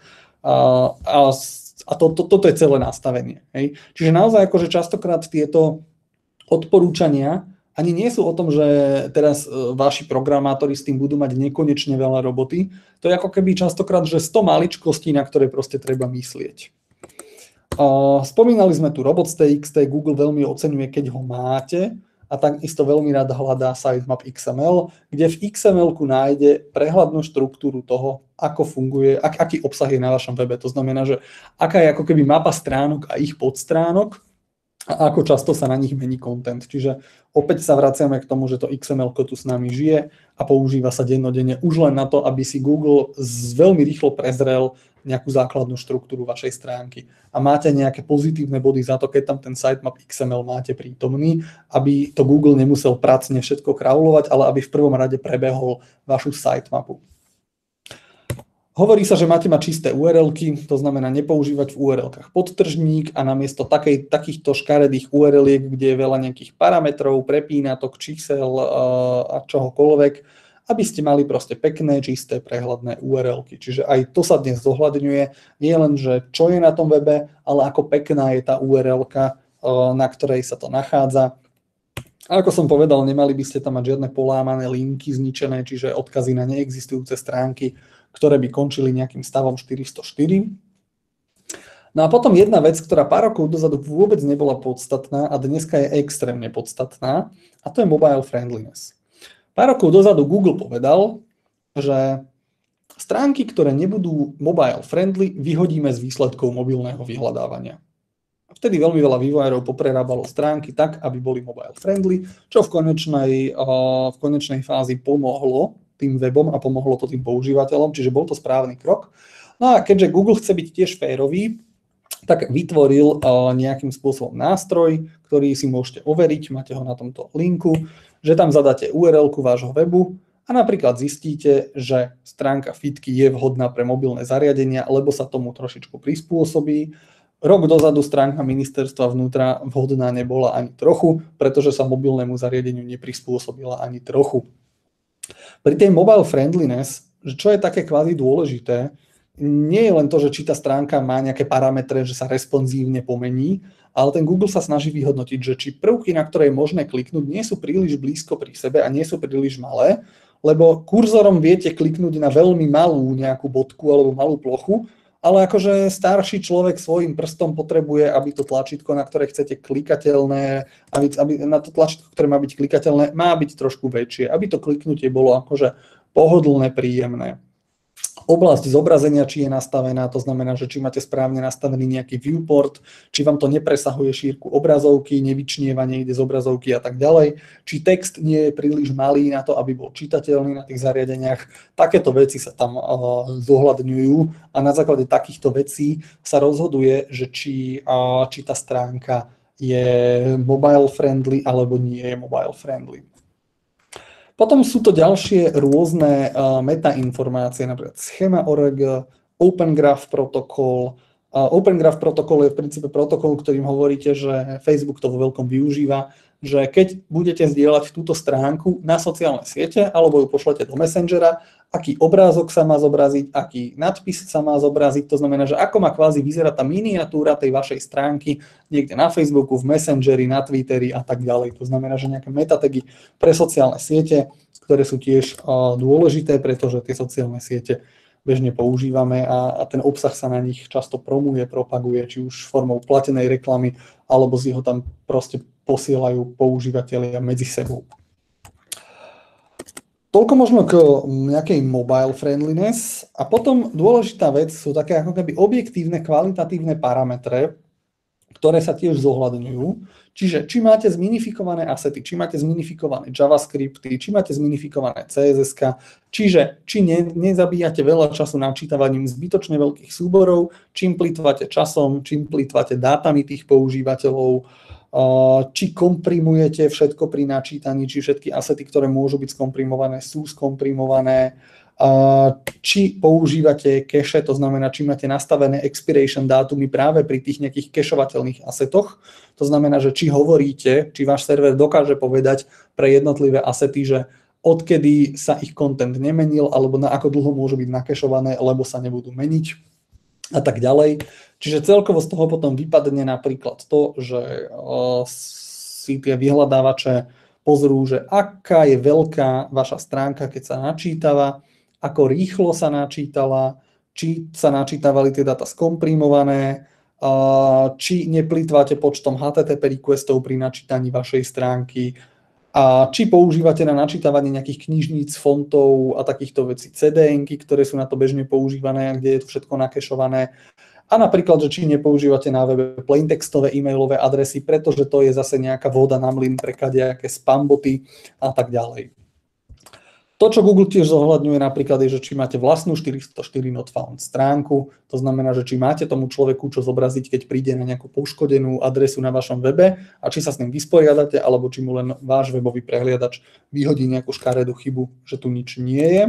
Speaker 2: A toto je celé nastavenie. Hej. Čiže naozaj akože častokrát tieto odporúčania ani nie sú o tom, že teraz vaši programátori s tým budú mať nekonečne veľa roboty. To je ako keby častokrát, že 100 maličkostí, na ktoré proste treba myslieť. Spomínali sme tu robots.txt, Google veľmi oceňuje, keď ho máte a takisto veľmi rád hľadá sitemap XML, kde v XML-ku nájde prehľadnú štruktúru toho, ako funguje, aký obsah je na vašom webe. To znamená, že aká je ako keby mapa stránok a ich podstránok, a ako často sa na nich mení content. Čiže opäť sa vraciame k tomu, že to XML tu s nami žije a používa sa dennodenne už len na to, aby si Google veľmi rýchlo prezrel nejakú základnú štruktúru vašej stránky. A máte nejaké pozitívne body za to, keď tam ten sitemap XML máte prítomný, aby to Google nemusel pracne všetko crawlovať, ale aby v prvom rade prebehol vašu sitemapu. Hovorí sa, že máte mať čisté URL-ky, to znamená nepoužívať v URL-kách podtržník a namiesto takýchto škaredých URL-iek, kde je veľa nejakých parametrov, prepínatok, čísel a čohokoľvek, aby ste mali proste pekné, čisté, prehľadné URL-ky. Čiže aj to sa dnes zohľadňuje, nie len, že čo je na tom webe, ale ako pekná je tá URL-ka, na ktorej sa to nachádza. A ako som povedal, nemali by ste tam mať žiadne polámané linky zničené, čiže odkazy na neexistujúce stránky, ktoré by končili nejakým stavom 404. No a potom jedna vec, ktorá pár rokov dozadu vôbec nebola podstatná a dneska je extrémne podstatná, a to je mobile friendliness. Pár rokov dozadu Google povedal, že stránky, ktoré nebudú mobile friendly, vyhodíme z výsledkov mobilného vyhľadávania. Vtedy veľmi veľa vývojárov poprerábalo stránky tak, aby boli mobile friendly, čo v konečnej fázi pomohlo tým webom a pomohlo to tým používateľom, čiže bol to správny krok. No a keďže Google chce byť tiež férový, tak vytvoril nejakým spôsobom nástroj, ktorý si môžete overiť, máte ho na tomto linku, že tam zadáte URL-ku vášho webu a napríklad zistíte, že stránka fitky je vhodná pre mobilné zariadenia, lebo sa tomu trošičku prispôsobí. Rok dozadu stránka ministerstva vnútra vhodná nebola ani trochu, pretože sa mobilnému zariadeniu neprispôsobila ani trochu. Pri tej mobile friendliness, čo je také kvázi dôležité, nie je len to, že či tá stránka má nejaké parametre, že sa responsívne pomení, ale ten Google sa snaží vyhodnotiť, že či prvky, na ktoré je možné kliknúť, nie sú príliš blízko pri sebe a nie sú príliš malé, lebo kurzorom viete kliknúť na veľmi malú nejakú bodku alebo malú plochu, ale akože starší človek svojím prstom potrebuje, aby to tlačítko, na ktoré chcete klikateľné, aby na to tlačítko, ktoré má byť klikateľné, má byť trošku väčšie, aby to kliknutie bolo akože pohodlné, príjemné. Oblasť zobrazenia, či je nastavená, to znamená, že či máte správne nastavený nejaký viewport, či vám to nepresahuje šírku obrazovky, nevyčnieva niekde z obrazovky a tak ďalej, či text nie je príliš malý na to, aby bol čitateľný na tých zariadeniach. Takéto veci sa tam zohľadňujú a na základe takýchto vecí sa rozhoduje, že či tá stránka je mobile friendly alebo nie je mobile friendly. Potom sú to ďalšie rôzne metainformácie, napríklad Schema.org, Open Graph protokol. Open Graph protokol je v princípe protokol, ktorým hovoríte, že Facebook to vo veľkom využíva, že keď budete zdieľať túto stránku na sociálne siete alebo ju pošlete do Messengera, aký obrázok sa má zobraziť, aký nadpis sa má zobraziť, to znamená, že ako má kvázi vyzerať tá miniatúra tej vašej stránky niekde na Facebooku, v Messengeri, na Twitteri a tak ďalej. To znamená, že nejaké metatagy pre sociálne siete, ktoré sú tiež dôležité, pretože tie sociálne siete bežne používame a ten obsah sa na nich často promuje, propaguje, či už formou platenej reklamy, alebo si ho tam proste posielajú používatelia medzi sebou. Toľko možno k nejakej mobile friendliness. A potom dôležitá vec sú také ako keby objektívne, kvalitatívne parametre, ktoré sa tiež zohľadňujú. Čiže či máte zminifikované asety, či máte zminifikované JavaScripty, či máte zminifikované CSS-ka, čiže či nezabíjate veľa času načítavaním zbytočne veľkých súborov, čím plýtvate časom, čím plýtvate dátami tých používateľov, či komprimujete všetko pri načítaní, či všetky asety, ktoré môžu byť skomprimované, sú skomprimované, či používate cache, to znamená, či máte nastavené expiration dátumy práve pri tých nejakých cacheovateľných asetoch. To znamená, že či hovoríte, či váš server dokáže povedať pre jednotlivé asety, že odkedy sa ich content nemenil, alebo na ako dlho môžu byť nakešované, lebo sa nebudú meniť a tak ďalej. Čiže celkovo z toho potom vypadne napríklad to, že si tie vyhľadávače pozrú, že aká je veľká vaša stránka, keď sa načítava, ako rýchlo sa načítala, či sa načítavali tie dáta skomprimované, či neplýtvate počtom HTTP requestov pri načítaní vašej stránky, a či používate na načítavanie nejakých knižníc, fontov a takýchto vecí CDN-ky, ktoré sú na to bežne používané, kde je to všetko nakešované. A napríklad, že či nepoužívate na webe plaintextové e-mailové adresy, pretože to je zase nejaká voda na mlyn pre kadejaké spamboty a tak ďalej. To, čo Google tiež zohľadňuje napríklad, je, že či máte vlastnú 404 not found stránku, to znamená, že či máte tomu človeku čo zobraziť, keď príde na nejakú poškodenú adresu na vašom webe a či sa s ním vysporiadate, alebo či mu len váš webový prehliadač vyhodí nejakú škaredú chybu, že tu nič nie je.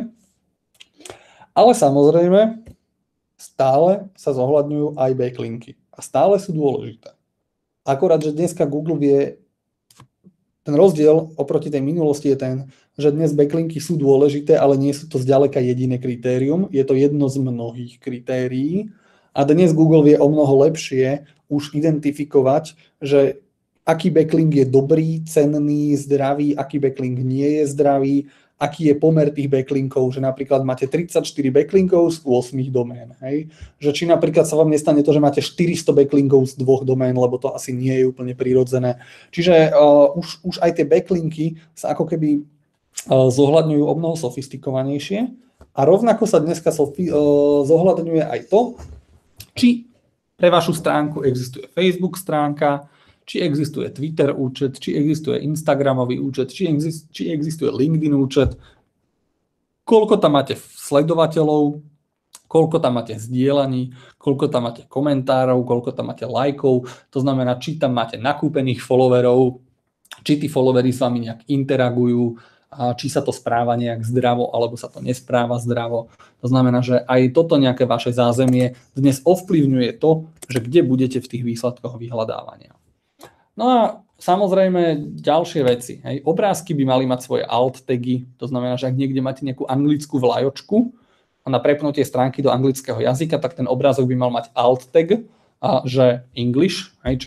Speaker 2: Ale samozrejme, stále sa zohľadňujú aj backlinky a stále sú dôležité. Akorát, že dneska Google vie, ten rozdiel oproti tej minulosti je ten, že dnes backlinky sú dôležité, ale nie sú to zďaleka jediné kritérium. Je to jedno z mnohých kritérií a dnes Google vie o mnoho lepšie už identifikovať, že aký backlink je dobrý, cenný, zdravý, aký backlink nie je zdravý, aký je pomer tých backlinkov, že napríklad máte 34 backlinkov z 8 domén. Hej? Že či napríklad sa vám nestane to, že máte 400 backlinkov z 2 domén, lebo to asi nie je úplne prirodzené. Čiže už aj tie backlinky sa ako keby zohľadňujú o mnoho sofistikovanejšie a rovnako sa dneska zohľadňuje aj to, či pre vašu stránku existuje Facebook stránka, či existuje Twitter účet, či existuje Instagramový účet, či existuje LinkedIn účet, koľko tam máte sledovateľov, koľko tam máte zdieľaní, koľko tam máte komentárov, koľko tam máte lajkov, to znamená, či tam máte nakúpených followerov, či tí followery s vami nejak interagujú, a či sa to správa nejak zdravo, alebo sa to nespráva zdravo. To znamená, že aj toto nejaké vaše zázemie dnes ovplyvňuje to, že kde budete v tých výsledkoch vyhľadávania. No a samozrejme ďalšie veci. Hej. Obrázky by mali mať svoje alt tagy, to znamená, že ak niekde máte nejakú anglickú vlajočku a na prepnutie stránky do anglického jazyka, tak ten obrázok by mal mať alt tag, že English, hej, čo je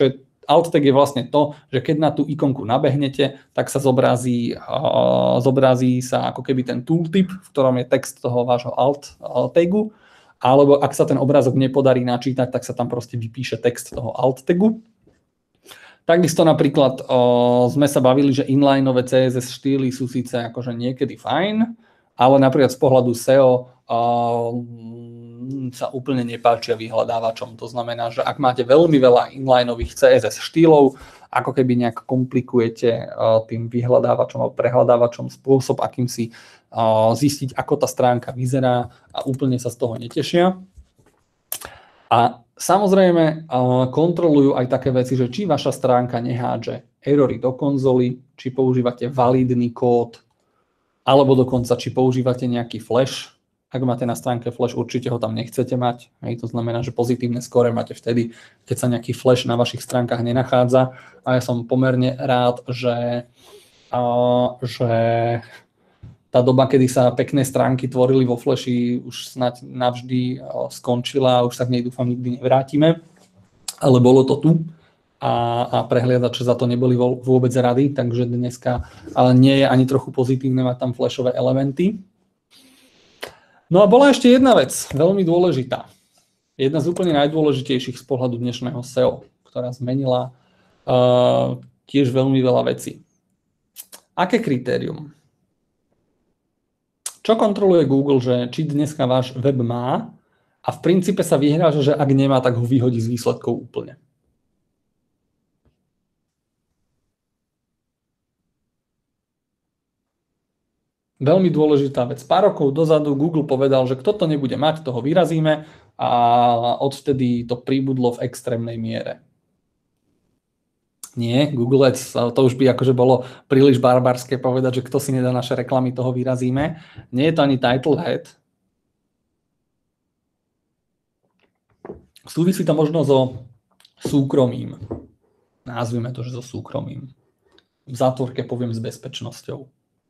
Speaker 1: Alt tag je vlastne to, že keď na tú ikonku nabehnete, tak sa zobrazí sa ako keby ten tooltip, v ktorom je text toho vášho alt tagu, alebo ak sa ten obrázok nepodarí načítať, tak sa tam proste vypíše text toho alt tagu. Takisto napríklad sme sa bavili, že inlineové CSS štýly sú síce akože niekedy fajn, ale napríklad z pohľadu SEO sa úplne nepáčia vyhľadávačom. To znamená, že ak máte veľmi veľa inlineových CSS štýlov, ako keby nejak komplikujete tým vyhľadávačom alebo prehľadávačom spôsob, akým si zistiť, ako tá stránka vyzerá a úplne sa z toho netešia. A samozrejme kontrolujú aj také veci, že či vaša stránka nehádže erory do konzoly, či používate validný kód, alebo dokonca či používate nejaký flash. Ak máte na stránke flash, určite ho tam nechcete mať. To znamená, že pozitívne skóre máte vtedy, keď sa nejaký flash na vašich stránkach nenachádza. A ja som pomerne rád, že tá doba, kedy sa pekné stránky tvorili vo Flashi, už snáď navždy skončila, už sa k nej dúfam nikdy nevrátime, ale bolo to tu a prehliadače za to neboli vôbec rady, takže dneska ale nie je ani trochu pozitívne mať tam flashové elementy. No a bola ešte jedna vec, veľmi dôležitá. Jedna z úplne najdôležitejších z pohľadu dnešného SEO, ktorá zmenila tiež veľmi veľa vecí. Aké kritérium? Čo kontroluje Google, že či dneska váš web má a v princípe sa vyhráža, že ak nemá, tak ho vyhodí z výsledkov úplne. Veľmi dôležitá vec. Pár rokov dozadu Google povedal, že kto to nebude mať, toho vyrazíme a odvtedy to pribudlo v extrémnej miere. Nie, Google Ads, to už by akože bolo príliš barbarské povedať, že kto si nedá naše reklamy, toho vyrazíme. Nie je to ani title head. Súvisí to možno so súkromím. Nazvime to, že so súkromím. V zátvorke poviem s bezpečnosťou.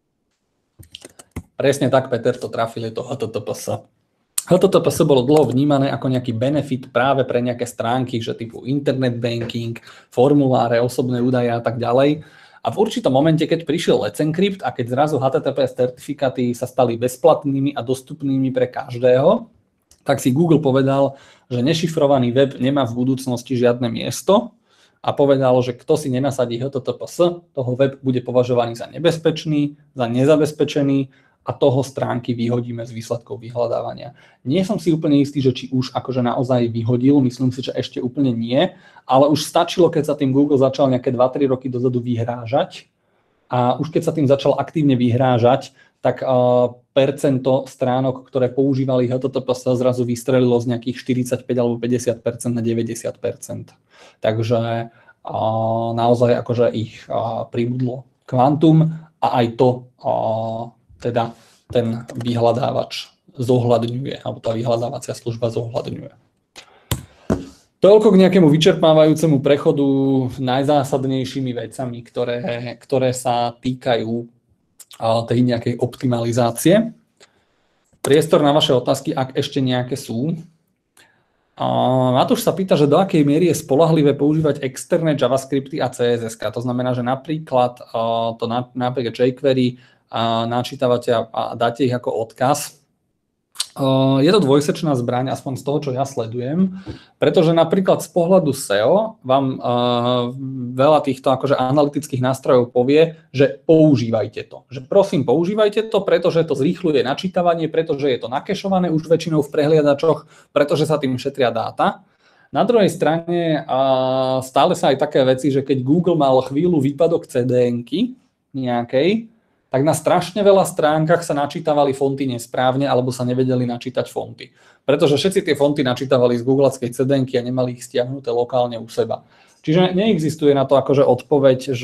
Speaker 1: Presne tak, Peter, to trafil, je to HTTPS. HTTPS bolo dlho vnímané ako nejaký benefit práve pre nejaké stránky, že typu internet banking, formuláre, osobné údaje a tak ďalej. A v určitom momente, keď prišiel Let's Encrypt a keď zrazu HTTPS certifikáty sa stali bezplatnými a dostupnými pre každého, tak si Google povedal, že nešifrovaný web nemá v budúcnosti žiadne miesto a povedal, že kto si nenasadí HTTPS, toho web bude považovaný za nebezpečný, za nezabezpečený, a toho stránky vyhodíme z výsledkov vyhľadávania. Nie som si úplne istý, že či už akože naozaj vyhodil, myslím si, že ešte úplne nie, ale už stačilo, keď sa tým Google začal nejaké 2-3 roky dozadu vyhrážať a už keď sa tým začal aktívne vyhrážať, tak percento stránok, ktoré používali HTTPS, zrazu vystrelilo z nejakých 45 alebo 50% na 90%. Takže naozaj akože ich pribudlo kvantum a aj to teda ten vyhľadávač zohľadňuje, alebo tá vyhľadávacia služba zohľadňuje. Toľko k nejakému vyčerpávajúcemu prechodu najzásadnejšími vecami, ktoré sa týkajú tej nejakej optimalizácie. Priestor na vaše otázky, ak ešte nejaké sú. Matúš sa pýta, že do akej miery je spoľahlivé používať externé JavaScripty a CSS. To znamená, že napríklad napríklad jQuery načítavate a dáte ich ako odkaz. Je to dvojsečná zbraň, aspoň z toho, čo ja sledujem, pretože napríklad z pohľadu SEO vám veľa týchto akože analytických nástrojov povie, že používajte to. Že prosím, používajte to, pretože to zrýchľuje načítavanie, pretože je to nakešované už väčšinou v prehliadačoch, pretože sa tým šetria dáta. Na druhej strane stále sa aj také veci, že keď Google mal chvíľu výpadok CDN-ky nejakej, tak na strašne veľa stránkach sa načítavali fonty nesprávne alebo sa nevedeli načítať fonty. Pretože všetci tie fonty načítavali z googlackej CDN-ky a nemali ich stiahnuté lokálne u seba. Čiže neexistuje na to akože odpoveď,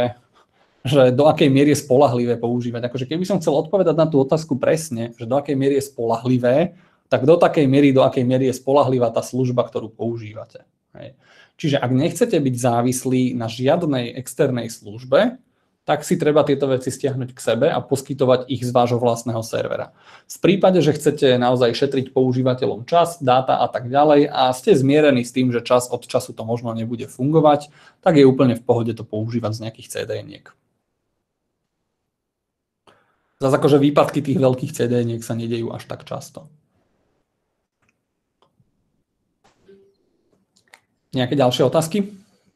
Speaker 1: že do akej miery je spoľahlivé používať. Akože keby som chcel odpovedať na tú otázku presne, že do akej miery je spoľahlivé, tak do takej miery, do akej miery je spoľahlivá tá služba, ktorú používate. Hej. Čiže ak nechcete byť závislí na žiadnej externej službe, tak si treba tieto veci stiahnuť k sebe a poskytovať ich z vášho vlastného servera. V prípade, že chcete naozaj šetriť používateľom čas, dáta a tak ďalej a ste zmierení s tým, že čas od času to možno nebude fungovať, tak je úplne v pohode to používať z nejakých CDN-iek. Zase akože výpadky tých veľkých CDN-iek sa nedejú až tak často. Nejaké ďalšie otázky?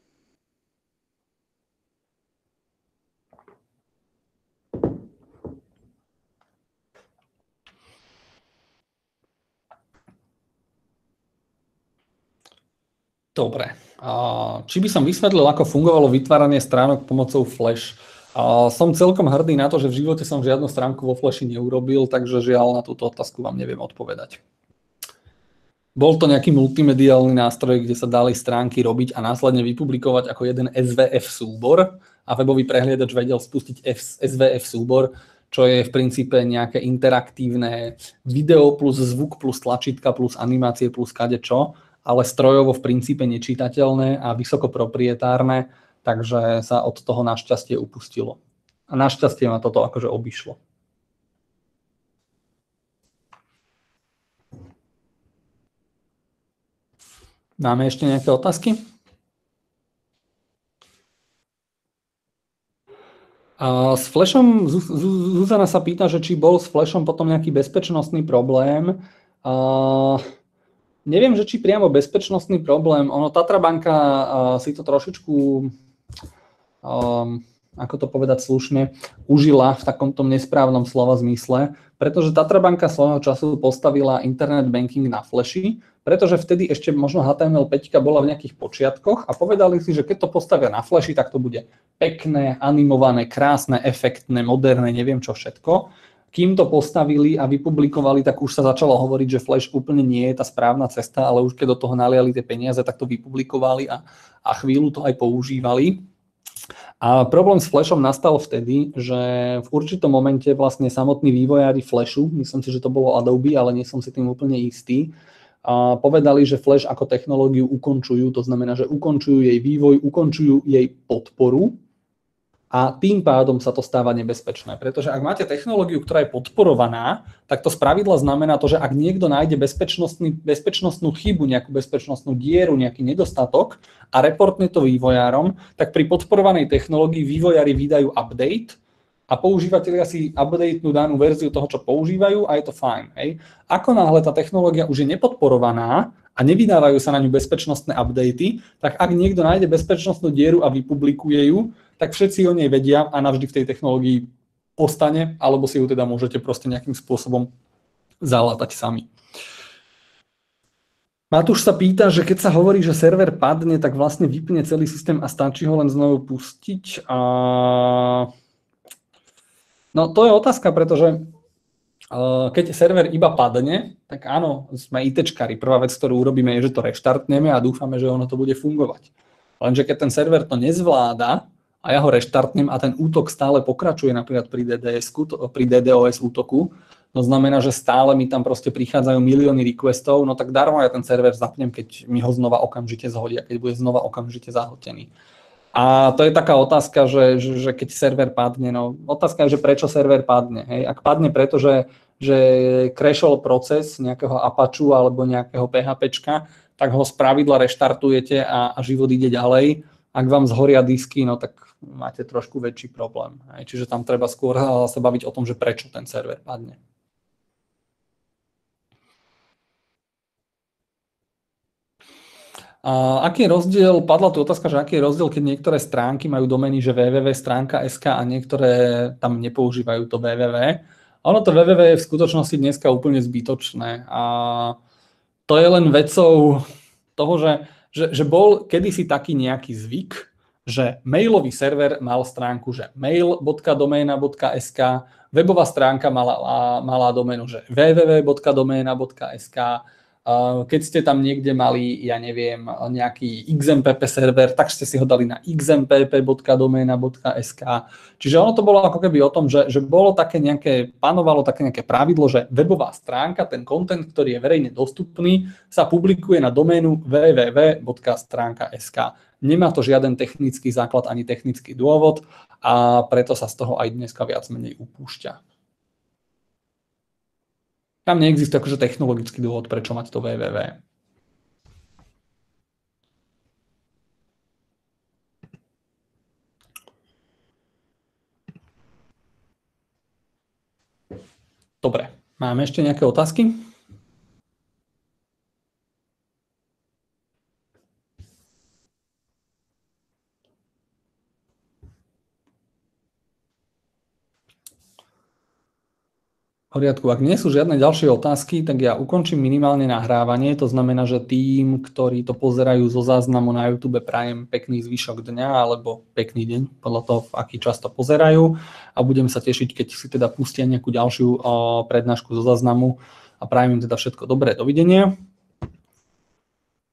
Speaker 1: Dobre. Či by som vysvetlil, ako fungovalo vytváranie stránok pomocou Flash? Som celkom hrdý na to, že v živote som žiadnu stránku vo Flashi neurobil, takže žiaľ na túto otázku vám neviem odpovedať. Bol to nejaký multimediálny nástroj, kde sa dali stránky robiť a následne vypublikovať ako jeden SVF súbor a webový prehliadač vedel spustiť SVF súbor, čo je v princípe nejaké interaktívne video plus zvuk plus tlačítka plus animácie plus kadečo, ale strojovo v princípe nečítateľné a vysoko proprietárne, takže sa od toho našťastie upustilo. A našťastie ma toto akože obišlo. Máme ešte nejaké otázky? S Flashom, Zuzana sa pýta, že či bol s Flashom potom nejaký bezpečnostný problém. Neviem, že či priamo bezpečnostný problém. Tatra banka si to trošičku, ako to povedať slušne, užila v takomto nesprávnom slova zmysle, pretože Tatra banka svojho času postavila internet banking na Flashi, pretože vtedy ešte možno HTML5 bola v nejakých počiatkoch a povedali si, že keď to postavia na Flashi, tak to bude pekné, animované, krásne, efektné, moderné, neviem čo všetko. Kým to postavili a vypublikovali, tak už sa začalo hovoriť, že Flash úplne nie je tá správna cesta, ale už keď do toho naliali tie peniaze, tak to vypublikovali a chvíľu to aj používali. A problém s Flashom nastal vtedy, že v určitom momente vlastne samotní vývojári Flashu, myslím si, že to bolo Adobe, ale nie som si tým úplne istý, a povedali, že Flash ako technológiu ukončujú, to znamená, že ukončujú jej vývoj, ukončujú jej podporu a tým pádom sa to stáva nebezpečné. Pretože ak máte technológiu, ktorá je podporovaná, tak to spravidla znamená to, že ak niekto nájde bezpečnostnú chybu, nejakú bezpečnostnú dieru, nejaký nedostatok a reportne to vývojárom, tak pri podporovanej technológii vývojári vydajú update a používatelia si updatenú danú verziu toho, čo používajú a je to fajn. Hej. Ako náhle tá technológia už je nepodporovaná a nevydávajú sa na ňu bezpečnostné updaty, tak ak niekto nájde bezpečnostnú dieru a vypublikuje ju, tak všetci o nej vedia a navždy v tej technológii ostane, alebo si ju teda môžete proste nejakým spôsobom zalátať sami. Matúš sa pýta, že keď sa hovorí, že server padne, tak vlastne vypne celý systém a stačí ho len znovu pustiť. No to je otázka, pretože keď server iba padne, tak áno, sme ITčkári. Prvá vec, ktorú urobíme, je, že to reštartneme a dúfame, že ono to bude fungovať. Lenže keď ten server to nezvláda a ja ho reštartnem a ten útok stále pokračuje, napríklad pri DDoS útoku, to znamená, že stále mi tam proste prichádzajú milióny requestov, no tak darmo ja ten server zapnem, keď mi ho znova okamžite zhodia, keď bude znova okamžite zahltený. A to je taká otázka, že keď server padne, no otázka je, že prečo server padne. Hej? Ak padne preto, že crashol proces nejakého Apache alebo nejakého PHPčka, tak ho spravidla reštartujete a život ide ďalej. Ak vám zhoria disky, no tak máte trošku väčší problém. Hej? Čiže tam treba skôr sa baviť o tom, že prečo ten server padne. Aký je rozdiel, padla tu otázka, že aký je rozdiel, keď niektoré stránky majú domény, že www.stránka.sk a niektoré tam nepoužívajú to www. Ono to www je v skutočnosti dneska úplne zbytočné a to je len vecou toho, že bol kedysi taký nejaký zvyk, že mailový server mal stránku, že mail.domena.sk, webová stránka mala doménu, že www.domena.sk, Keď ste tam niekde mali, ja neviem, nejaký XMPP server, tak ste si ho dali na xmpp.domena.sk. Čiže ono to bolo ako keby o tom, že bolo také panovalo také nejaké pravidlo, že webová stránka, ten content, ktorý je verejne dostupný, sa publikuje na doménu www.stránka.sk. Nemá to žiaden technický základ ani technický dôvod a preto sa z toho aj dneska viac menej upúšťa. Tam neexistuje akože technologický dôvod, prečo mať to www. Dobre, máme ešte nejaké otázky? V poriadku, ak nie sú žiadne ďalšie otázky, tak ja ukončím minimálne nahrávanie. To znamená, že tým, ktorí to pozerajú zo záznamu na YouTube, prajem pekný zvyšok dňa alebo pekný deň, podľa toho, v aký čas to pozerajú. A budem sa tešiť, keď si teda pustia nejakú ďalšiu prednášku zo záznamu a prajem im teda všetko dobré. Dovidenia.